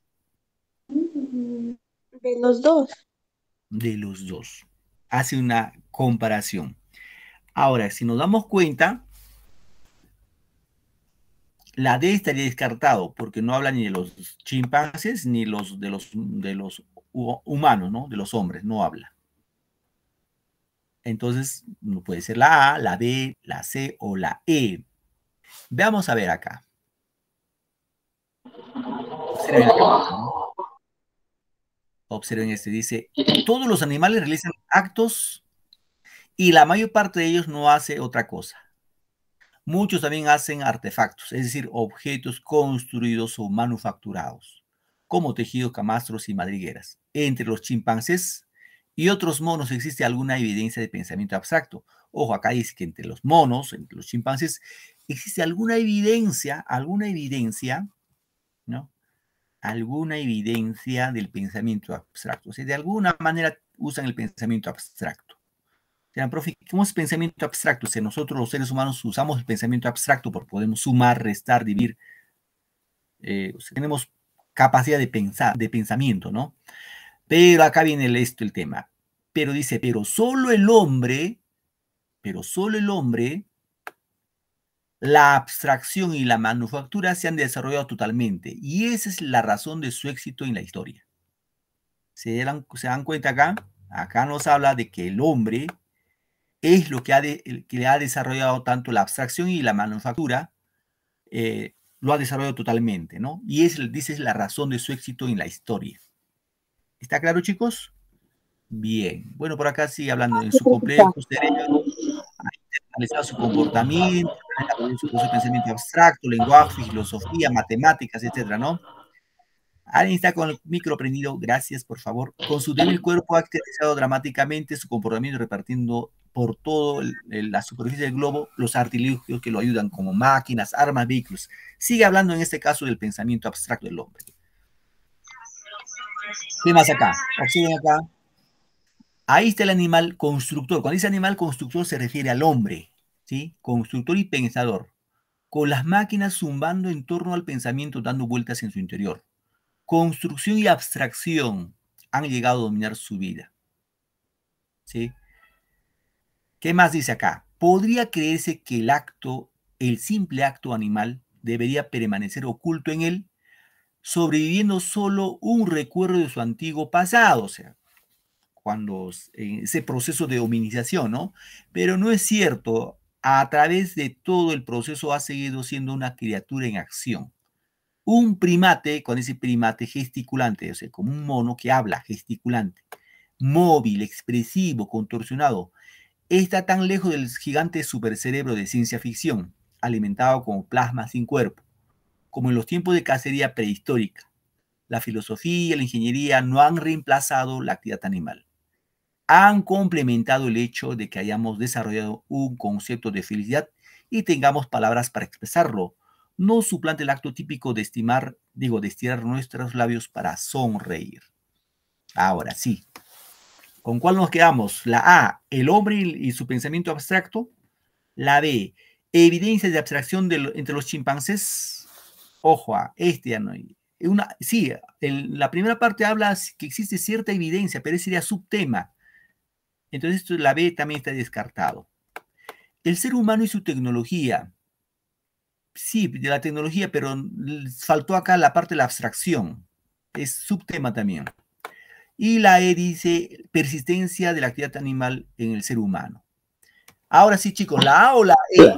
S5: De los dos.
S1: De los dos. Hace una comparación. Ahora, si nos damos cuenta, la D estaría descartado porque no habla ni de los chimpancés ni los, de, los, de los humanos, ¿no? De los hombres, no habla. Entonces, no puede ser la A, la B, la C o la E. Veamos a ver acá. Observen, ¿no? Observen este, dice, todos los animales realizan actos y la mayor parte de ellos no hace otra cosa. Muchos también hacen artefactos, es decir, objetos construidos o manufacturados, como tejidos, camastros y madrigueras. Entre los chimpancés y otros monos existe alguna evidencia de pensamiento abstracto. Ojo, acá dice que entre los monos, entre los chimpancés, existe alguna evidencia, alguna evidencia, ¿no? Alguna evidencia del pensamiento abstracto. O sea, de alguna manera usan el pensamiento abstracto. O sea, profe, ¿cómo es pensamiento abstracto? O sea, nosotros los seres humanos usamos el pensamiento abstracto porque podemos sumar, restar, dividir. Eh, o sea, tenemos capacidad de pensar, de pensamiento, ¿no? Pero acá viene el, esto el tema. Pero dice, pero solo el hombre, pero solo el hombre, la abstracción y la manufactura se han desarrollado totalmente. Y esa es la razón de su éxito en la historia. ¿Se dan, se dan cuenta acá? Acá nos habla de que el hombre es lo que, ha de, el que ha desarrollado tanto la abstracción y la manufactura, eh, lo ha desarrollado totalmente, ¿no? Y es, dice, es la razón de su éxito en la historia. ¿Está claro, chicos? Bien. Bueno, por acá sigue hablando. En su complejo cerebro ha analizado su comportamiento, su proceso de pensamiento abstracto, lenguaje, filosofía, matemáticas, etcétera, ¿no? Alguien está con el micro prendido, gracias, por favor. Con su débil cuerpo ha activizado dramáticamente su comportamiento, repartiendo por todo el- el- la superficie del globo los artilugios que lo ayudan, como máquinas, armas, vehículos. Sigue hablando en este caso del pensamiento abstracto del hombre. ¿Qué más acá? Observen acá. Ahí está el animal constructor. Cuando dice animal constructor se refiere al hombre, ¿sí? Constructor y pensador, con las máquinas zumbando en torno al pensamiento, dando vueltas en su interior. Construcción y abstracción han llegado a dominar su vida, ¿sí? ¿Qué más dice acá? Podría creerse que el acto, el simple acto animal, debería permanecer oculto en él, sobreviviendo solo un recuerdo de su antiguo pasado, o sea, cuando eh, ese proceso de hominización, ¿no? Pero no es cierto. A través de todo el proceso ha seguido siendo una criatura en acción. Un primate, con ese primate gesticulante, o sea, como un mono que habla, gesticulante, móvil, expresivo, contorsionado, está tan lejos del gigante supercerebro de ciencia ficción, alimentado con plasma sin cuerpo, como en los tiempos de cacería prehistórica. La filosofía y la ingeniería no han reemplazado la actividad animal. Han complementado el hecho de que hayamos desarrollado un concepto de felicidad y tengamos palabras para expresarlo. No suplante el acto típico de estimar, digo, de estirar nuestros labios para sonreír. Ahora sí. ¿Con cuál nos quedamos? La A, el hombre y su pensamiento abstracto. La B, evidencias de abstracción de, entre los chimpancés. Ojo, a este ya no hay. Una, sí, el, la primera parte habla que existe cierta evidencia, pero ese sería subtema. Entonces, esto, la B también está descartado. El ser humano y su tecnología. Sí, de la tecnología, pero faltó acá la parte de la abstracción. Es subtema también. Y la E dice persistencia de la actividad animal en el ser humano. Ahora sí, chicos, ¿la A o la E?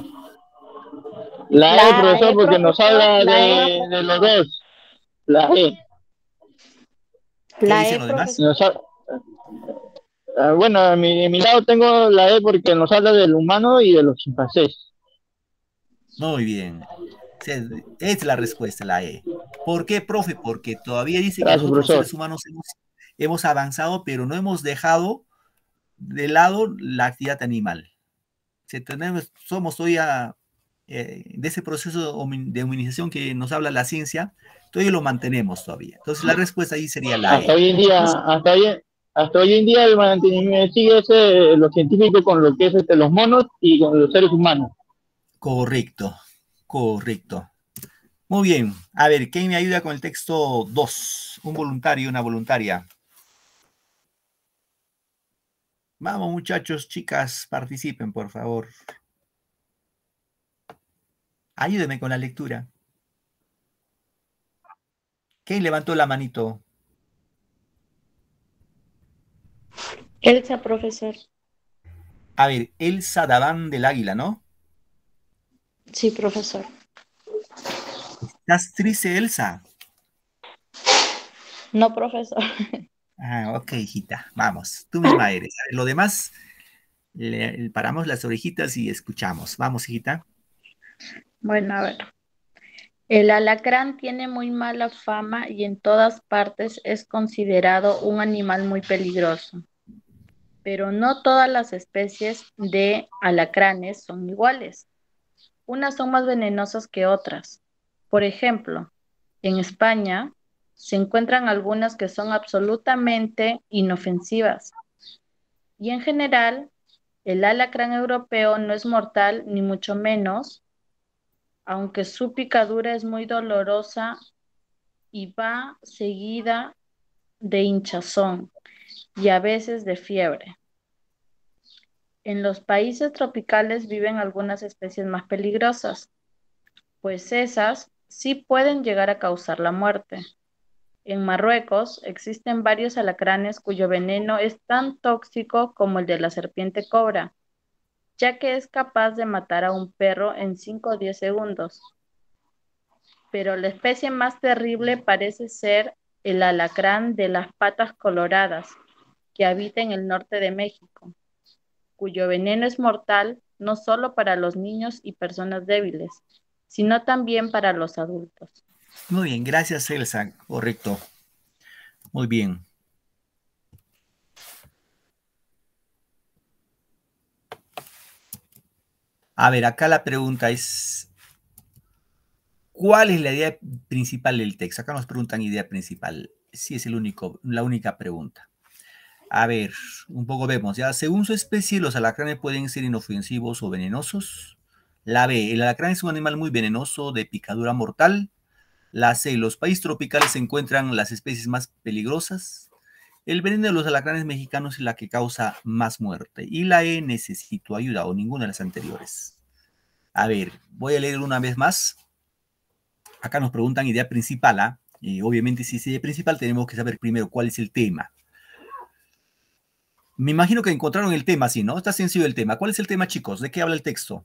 S6: La, la E, profesor,
S3: E,
S6: porque
S3: profesor,
S6: nos habla
S3: la
S6: de,
S3: E.
S6: de los dos. La E.
S1: ¿Qué
S3: La
S1: dicen
S3: E,
S1: los demás?
S6: Nos ha... uh, bueno, a mi, a mi lado tengo la E porque nos habla del humano y de los chimpancés.
S1: Muy bien. Es la respuesta, la E. ¿Por qué, profe? Porque todavía dice
S6: Gracias,
S1: que nosotros
S6: profesor.
S1: los seres humanos hemos, hemos avanzado, pero no hemos dejado de lado la actividad animal. Si tenemos, somos todavía eh, de ese proceso de humanización que nos habla la ciencia, todavía lo mantenemos todavía. Entonces la respuesta ahí sería la
S6: hasta
S1: E.
S6: Hoy en día, hasta, hoy, hasta hoy en día el mantenimiento sigue ese, los científicos con lo que es este, los monos y con los seres humanos.
S1: Correcto, correcto. Muy bien. A ver, ¿quién me ayuda con el texto dos? Un voluntario y una voluntaria. Vamos, muchachos, chicas, participen, por favor. Ayúdenme con la lectura. ¿Quién levantó la manito?
S3: Elsa, profesor.
S1: A ver, Elsa Daván del Águila, ¿no?
S3: Sí, profesor.
S1: ¿Estás triste, Elsa?
S3: No, profesor.
S1: Ah, ok, hijita, vamos, tú misma eres. A ver, lo demás, le, le paramos las orejitas y escuchamos. Vamos, hijita.
S3: Bueno, a ver. El alacrán tiene muy mala fama y en todas partes es considerado un animal muy peligroso. Pero no todas las especies de alacranes son iguales. Unas son más venenosas que otras. Por ejemplo, en España se encuentran algunas que son absolutamente inofensivas. Y en general, el alacrán europeo no es mortal ni mucho menos, aunque su picadura es muy dolorosa y va seguida de hinchazón y a veces de fiebre. En los países tropicales viven algunas especies más peligrosas, pues esas sí pueden llegar a causar la muerte. En Marruecos existen varios alacranes cuyo veneno es tan tóxico como el de la serpiente cobra, ya que es capaz de matar a un perro en cinco o diez segundos. Pero la especie más terrible parece ser el alacrán de las patas coloradas, que habita en el norte de México, cuyo veneno es mortal no solo para los niños y personas débiles, sino también para los adultos.
S1: Muy bien, gracias, Elsa. Correcto. Muy bien. A ver, acá la pregunta es, ¿cuál es la idea principal del texto? Acá nos preguntan idea principal. Sí, es el único, la única pregunta. A ver, un poco vemos, ya. Según su especie, los alacranes pueden ser inofensivos o venenosos. La B, el alacrán es un animal muy venenoso de picadura mortal. La C, los países tropicales se encuentran las especies más peligrosas. El veneno de los alacranes mexicanos es la que causa más muerte. Y la E, necesito ayuda, o ninguna de las anteriores. A ver, voy a leer una vez más. Acá nos preguntan idea principal, ¿ah? Y obviamente si es idea principal tenemos que saber primero cuál es el tema. Me imagino que encontraron el tema, ¿sí, no? Está sencillo el tema. ¿Cuál es el tema, chicos? ¿De qué habla el texto?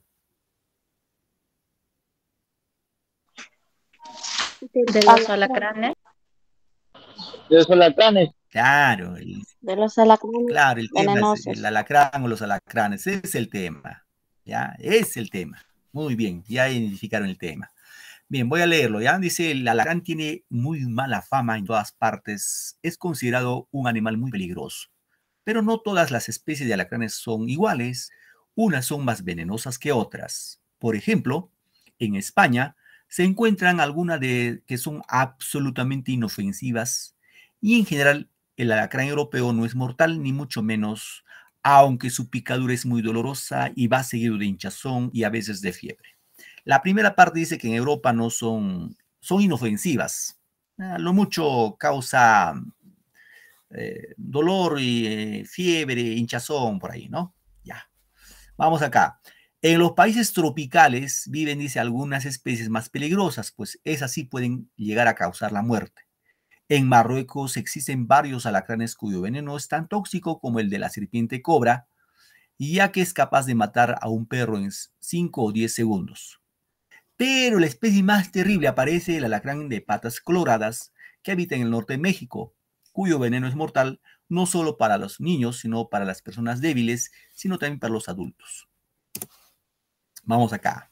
S3: De los alacranes.
S6: De los alacranes.
S1: Claro, el,
S4: De los alacranes
S1: claro, el tema es
S4: venenosos.
S1: el alacrán o los alacranes. Ese es el tema. ¿Ya? Es el tema. Muy bien, ya identificaron el tema. Bien, voy a leerlo, ¿ya? Dice, el alacrán tiene muy mala fama en todas partes. Es considerado un animal muy peligroso. Pero no todas las especies de alacranes son iguales. Unas son más venenosas que otras. Por ejemplo, en España se encuentran algunas de, que son absolutamente inofensivas y en general el alacrán europeo no es mortal ni mucho menos, aunque su picadura es muy dolorosa y va seguido de hinchazón y a veces de fiebre. La primera parte dice que en Europa no son, son inofensivas. A lo mucho causa eh, dolor y eh, fiebre, hinchazón por ahí, ¿no? Ya. Vamos acá. En los países tropicales viven, dice, algunas especies más peligrosas, pues esas sí pueden llegar a causar la muerte. En Marruecos existen varios alacranes cuyo veneno es tan tóxico como el de la serpiente cobra, ya que es capaz de matar a un perro en cinco o diez segundos. Pero la especie más terrible aparece el alacrán de patas coloradas, que habita en el norte de México, cuyo veneno es mortal no solo para los niños, sino para las personas débiles, sino también para los adultos. Vamos acá.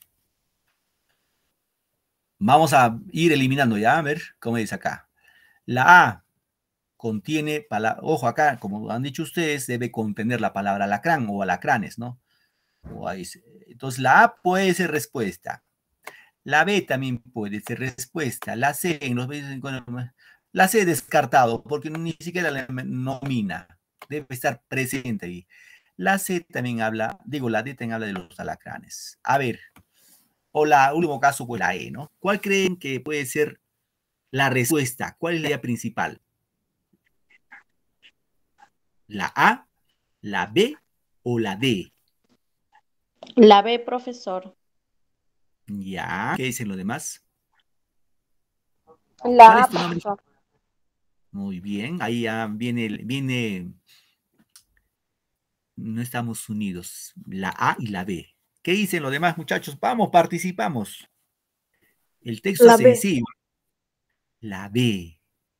S1: Vamos a ir eliminando ya, a ver cómo dice acá. La A contiene, ojo acá, como han dicho ustedes, debe contener la palabra alacrán o alacranes, ¿no? O ahí, entonces la A puede ser respuesta. La B también puede ser respuesta. La C, en los la C descartado, porque ni siquiera la nomina. Debe estar presente ahí. La C también habla, digo, la D también habla de los alacranes. A ver, o la último caso, pues la E, ¿no? ¿Cuál creen que puede ser la respuesta? ¿Cuál es la idea principal? ¿La A, la B o la D?
S3: La B, profesor.
S1: Ya, ¿qué dicen los demás?
S2: La A, profesor.
S1: Muy bien, ahí ya viene, viene, no estamos unidos, la A y la B. ¿Qué dicen los demás, muchachos? Vamos, participamos. El texto
S5: La
S1: es
S5: B.
S1: sencillo. La B.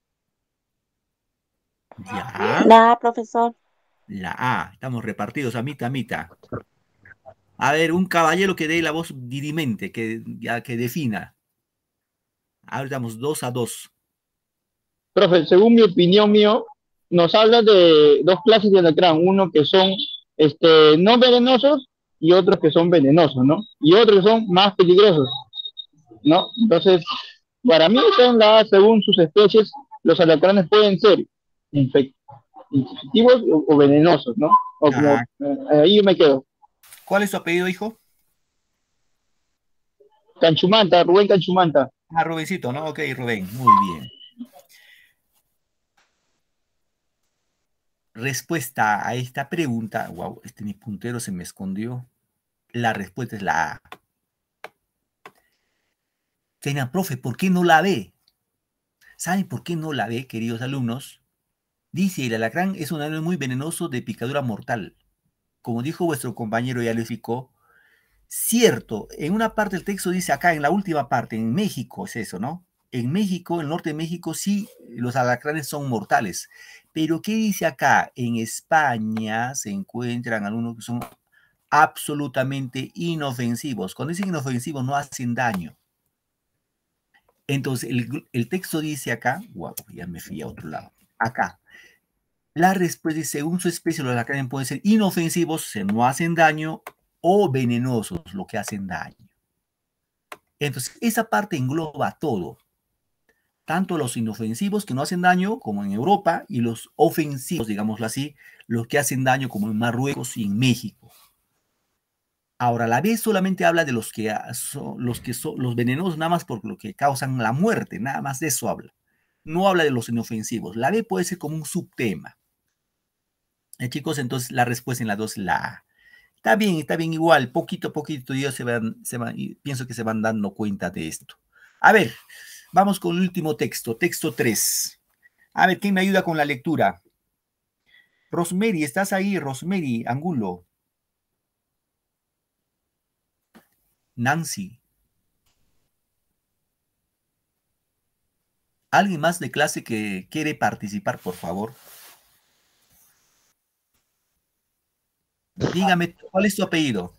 S1: Ya.
S4: La A, profesor.
S1: La A. Estamos repartidos a mitad, a mitad. A ver, un caballero que dé la voz dirimente, que, ya, que defina. Ahora estamos dos a dos.
S6: Profe, según mi opinión mío, nos habla de dos clases de alacrán, uno que son este, no venenosos y otros que son venenosos, ¿no? Y otros que son más peligrosos, ¿no? Entonces, para mí, son las, según sus especies, los alacranes pueden ser infectivos o, o venenosos, ¿no? O como, eh, ahí yo me quedo.
S1: ¿Cuál es su apellido, hijo?
S6: Canchumanta, Rubén Canchumanta.
S1: Ah, Rubencito, ¿no? Ok, Rubén, muy bien. Respuesta a esta pregunta, wow, este mi puntero se me escondió. La respuesta es la A. Tengan, profe, ¿por qué no la ve? ¿Saben por qué no la ve, queridos alumnos? Dice, el alacrán es un animal muy venenoso de picadura mortal. Como dijo vuestro compañero, ya lo explicó. Cierto, en una parte del texto dice acá, en la última parte, en México es eso, ¿no? en México, en el norte de México, sí, los alacranes son mortales. Pero, ¿qué dice acá? En España se encuentran algunos que son absolutamente inofensivos. Cuando dicen inofensivos, no hacen daño. Entonces, el, el texto dice acá, wow, ya me fui a otro lado. Acá, la respuesta es, según su especie, los alacranes pueden ser inofensivos, se no hacen daño, o venenosos, lo que hacen daño. Entonces, esa parte engloba todo. Tanto los inofensivos que no hacen daño, como en Europa, y los ofensivos, digámoslo así, los que hacen daño, como en Marruecos y en México. Ahora, la B solamente habla de los que son los, que son, los venenosos, nada más por lo que causan la muerte, nada más de eso habla. No habla de los inofensivos. La B puede ser como un subtema. ¿Eh, chicos? Entonces, la respuesta en la dos es la A. Está bien, está bien igual, poquito a poquito, yo se van, se van, pienso que se van dando cuenta de esto. A ver, vamos con el último texto, texto tres. A ver, ¿quién me ayuda con la lectura? Rosemary, ¿estás ahí? Rosemary Angulo. Nancy. ¿Alguien más de clase que quiere participar, por favor? Dígame, ¿cuál es tu apellido?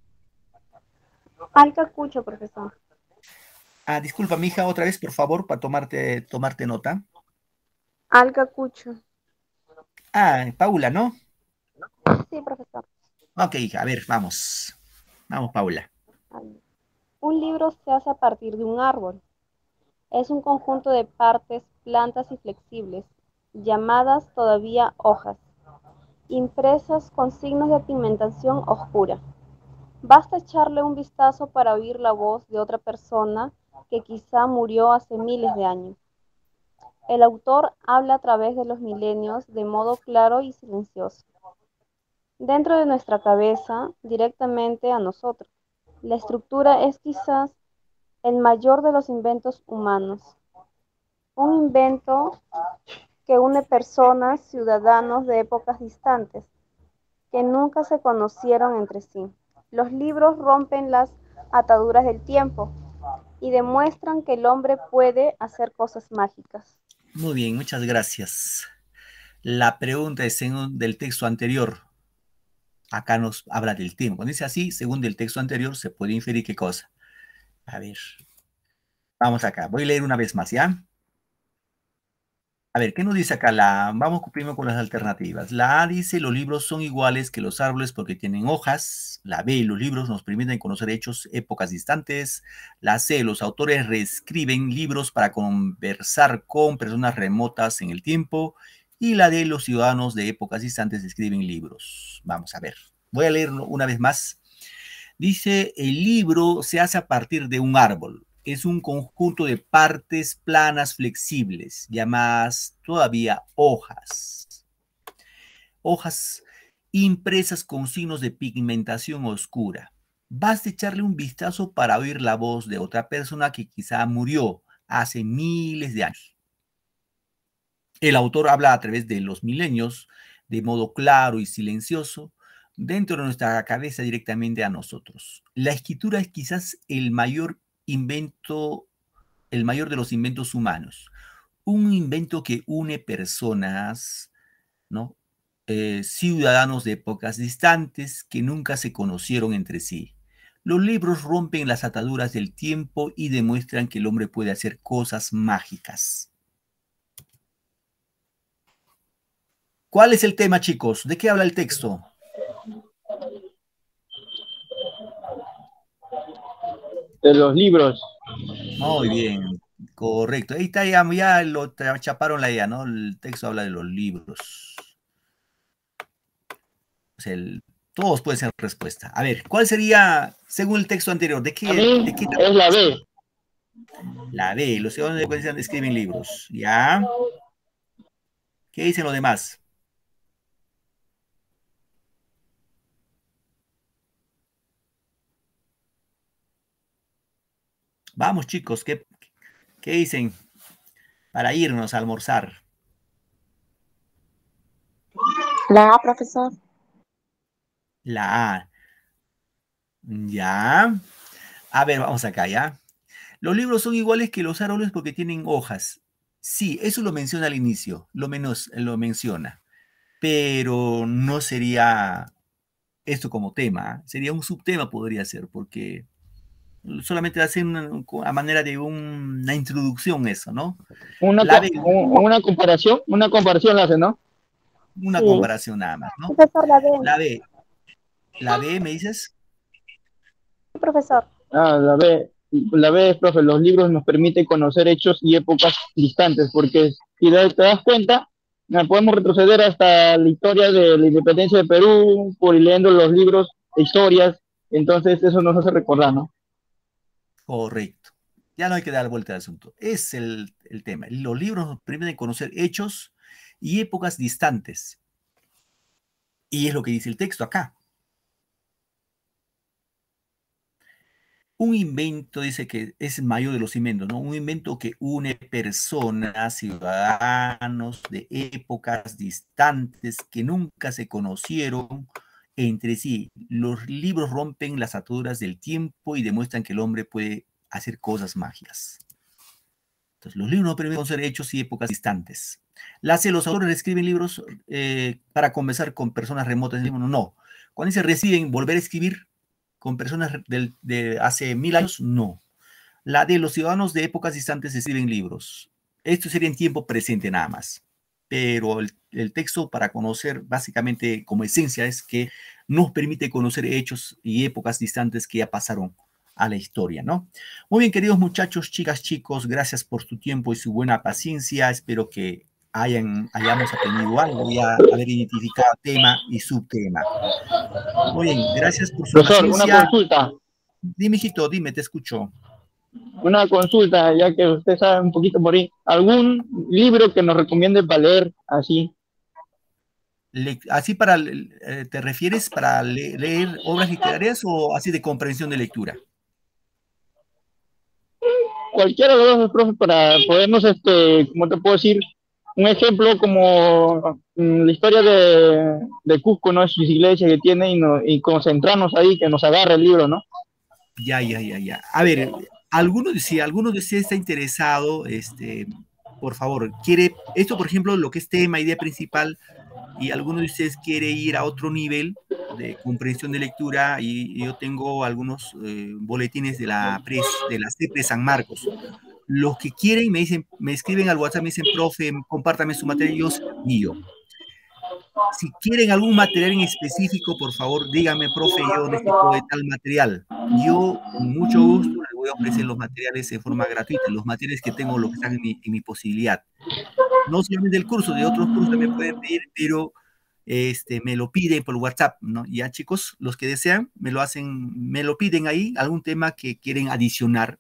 S7: Alcacucho, profesor.
S1: Ah, disculpa, mi hija, otra vez, por favor, para tomarte, tomarte nota.
S7: Alcacucho.
S1: Ah, Paula, ¿no?
S7: Sí, profesor.
S1: Ok, hija, a ver, vamos. Vamos, Paula.
S7: Un libro se hace a partir de un árbol. Es un conjunto de partes, plantas y flexibles, llamadas todavía hojas, impresas con signos de pigmentación oscura. Basta echarle un vistazo para oír la voz de otra persona que quizá murió hace miles de años. El autor habla a través de los milenios de modo claro y silencioso. Dentro de nuestra cabeza, directamente a nosotros. La estructura es quizás el mayor de los inventos humanos. Un invento que une personas, ciudadanos de épocas distantes, que nunca se conocieron entre sí. Los libros rompen las ataduras del tiempo y demuestran que el hombre puede hacer cosas mágicas.
S1: Muy bien, muchas gracias. La pregunta es según del texto anterior. Acá nos habla del tiempo. Cuando dice así, según del texto anterior, se puede inferir qué cosa. A ver. Vamos acá. Voy a leer una vez más, ¿ya? A ver, ¿qué nos dice acá? La, vamos primero con las alternativas. La A dice, los libros son iguales que los árboles porque tienen hojas. La B, los libros nos permiten conocer hechos, épocas distantes. La C, los autores reescriben libros para conversar con personas remotas en el tiempo. Y la D, los ciudadanos de épocas distantes escriben libros. Vamos a ver. Voy a leerlo una vez más. Dice, el libro se hace a partir de un árbol. Es un conjunto de partes planas flexibles, llamadas todavía hojas. Hojas impresas con signos de pigmentación oscura. Basta echarle un vistazo para oír la voz de otra persona que quizá murió hace miles de años. El autor habla a través de los milenios, de modo claro y silencioso, dentro de nuestra cabeza directamente a nosotros. La escritura es quizás el mayor invento, el mayor de los inventos humanos. Un invento que une personas, ¿no? Eh, ciudadanos de épocas distantes que nunca se conocieron entre sí. Los libros rompen las ataduras del tiempo y demuestran que el hombre puede hacer cosas mágicas. ¿Cuál es el tema, chicos? ¿De qué habla el texto?
S6: De los libros.
S1: Muy bien, correcto. Ahí está, ya, ya lo chaparon la idea, ¿no? El texto habla de los libros. O sea, el, todos pueden ser respuesta. A ver, ¿cuál sería, según el texto anterior, de qué?
S6: A mí
S1: de qué
S6: es la B.
S1: La B, los ciudadanos de escriben libros. ¿Ya? ¿Qué dicen los demás? Vamos, chicos, ¿qué, qué dicen para irnos a almorzar?
S4: La A, profesor.
S1: La A. Ya. A ver, vamos acá, ¿ya? Los libros son iguales que los árboles porque tienen hojas. Sí, eso lo menciona al inicio, lo menos lo menciona, pero no sería esto como tema, sería un subtema podría ser, porque solamente hace una, a manera de un, una introducción eso, ¿no?
S6: Una,
S1: La
S6: co-
S1: B,
S6: un- una comparación, una comparación la hace, ¿no?
S1: una
S7: Sí.
S1: comparación nada más, ¿no?
S7: Profesor, la B.
S1: La B, la B, ¿me dices?
S7: Profesor.
S6: Ah, la B, la B, profe, los libros nos permiten conocer hechos y épocas distantes, porque si te te das cuenta, ah, podemos retroceder hasta la historia de la independencia de Perú, por ir leyendo los libros de historias, entonces eso nos hace recordar, ¿no?
S1: Correcto. Ya no hay que dar vuelta al asunto. Es el, el tema. Los libros nos permiten conocer hechos y épocas distantes. Y es lo que dice el texto acá. Un invento, dice que es el mayor de los inventos, ¿no? Un invento que une personas, ciudadanos de épocas distantes que nunca se conocieron entre sí. Los libros rompen las ataduras del tiempo y demuestran que el hombre puede hacer cosas mágicas. Entonces, los libros no permiten conocer hechos y épocas distantes. La C, los autores escriben libros eh, para conversar con personas remotas. No. Cuando se reciben volver a escribir con personas del, de hace mil años, no. La D, los ciudadanos de épocas distantes escriben libros. Esto sería en tiempo presente nada más. Pero el, el texto para conocer, básicamente como esencia, es que nos permite conocer hechos y épocas distantes que ya pasaron a la historia, ¿no? Muy bien, queridos muchachos, chicas, chicos, gracias por su tiempo y su buena paciencia. Espero que hayan, hayamos aprendido algo, ya haber identificado tema y subtema. Muy bien, gracias por su
S6: Profesor,
S1: paciencia.
S6: una consulta,
S1: Dime, hijito, dime, te escucho.
S6: una consulta, ya que usted sabe un poquito por ahí, ¿algún libro que nos recomiende para leer así?
S1: Le, ¿Así para, eh, te refieres para le, leer obras literarias o así de comprensión de lectura?
S6: Cualquiera de los dos, profe, para podernos, este, ¿cómo te puedo decir? Un ejemplo como mm, la historia de, de Cusco, ¿no? Sus iglesias que tiene y, no, y concentrarnos ahí, que nos agarre el libro, ¿no?
S1: Ya, ya, ya, ya. A ver, alguno, si alguno de ustedes está interesado, este, por favor, quiere, esto por ejemplo, lo que es tema, idea principal, y alguno de ustedes quiere ir a otro nivel de comprensión de lectura, y, y yo tengo algunos eh, boletines de la PRES, de la CEPRES San Marcos. Los que quieren me dicen, me escriben al WhatsApp, me dicen, profe, compártame su material, yo se lo envío. Si quieren algún material en específico, por favor, díganme, profe, yo necesito de tal material. Yo, con mucho gusto, les voy a ofrecer los materiales de forma gratuita, los materiales que tengo, los que están en mi, en mi posibilidad. No solamente del curso, de otros cursos me pueden pedir, pero este, me lo piden por WhatsApp, ¿no? Ya, chicos, los que desean, me lo hacen, me lo piden ahí, algún tema que quieren adicionar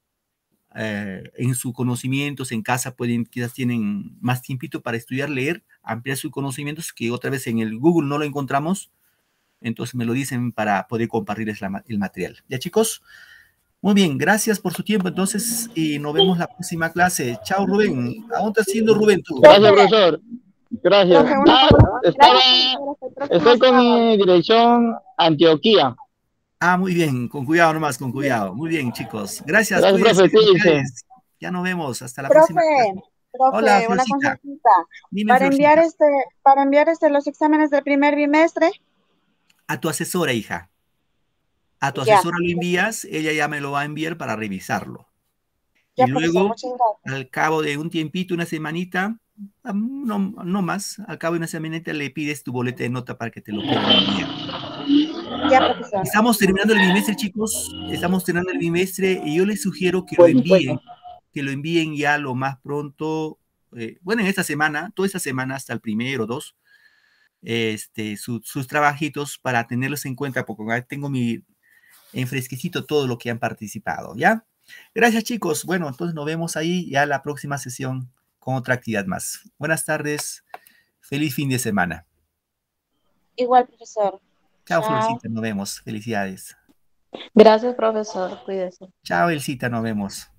S1: eh, en sus conocimientos, en casa pueden, quizás tienen más tiempito para estudiar, leer, ampliar sus conocimientos, que otra vez en el Google no lo encontramos, entonces me lo dicen para poder compartirles la, el material. ¿Ya, chicos? Muy bien, gracias por su tiempo entonces y nos vemos la próxima clase. Chao, Rubén. ¿A dónde estás haciendo, Rubén, tú?
S6: Gracias, profesor. Gracias.
S2: Profe, una
S6: Ah,
S2: consulta.
S6: estaba,
S7: Gracias, profesor. Hasta el próximo
S6: estoy con
S7: sábado.
S6: mi dirección Antioquía.
S1: Ah, muy bien, con cuidado nomás, con cuidado. Muy bien, chicos. Gracias,
S6: Gracias,
S1: cuídense.
S6: profe, cuídense.
S1: Felicidades. Ya nos vemos. Hasta la próxima
S2: Profe,
S1: clase.
S2: profe,
S1: Hola,
S2: una
S1: Florcita.
S2: consultita.
S1: Dime,
S2: Para
S1: Florcita.
S2: enviar este, para enviar este los exámenes del primer bimestre,
S1: A tu asesora, hija. A tu
S2: ya,
S1: asesora lo envías, ella ya me lo va a enviar para revisarlo. Y
S2: ya profesor,
S1: luego,
S2: muchas gracias.
S1: al cabo de un tiempito, una semanita, no, no más, al cabo de una semanita le pides tu boleta de nota para que te lo puedan enviar.
S2: Ya profesor.
S1: Estamos terminando el bimestre, chicos, estamos terminando el bimestre y yo les sugiero que lo envíen, que lo envíen ya lo más pronto, eh, bueno, en esta semana, toda esta semana hasta el primero o dos, este, su, sus trabajitos para tenerlos en cuenta, porque tengo mi en fresquecito todo lo que han participado, ¿ya? Gracias, chicos. Bueno, entonces nos vemos ahí ya la próxima sesión con otra actividad más. Buenas tardes. Feliz fin de semana.
S2: Igual profesor.
S1: Chao,
S2: Chao.
S1: Florcita. Nos vemos. Felicidades.
S3: Gracias, profesor. Cuídese.
S1: Chao, Elsita. Nos vemos.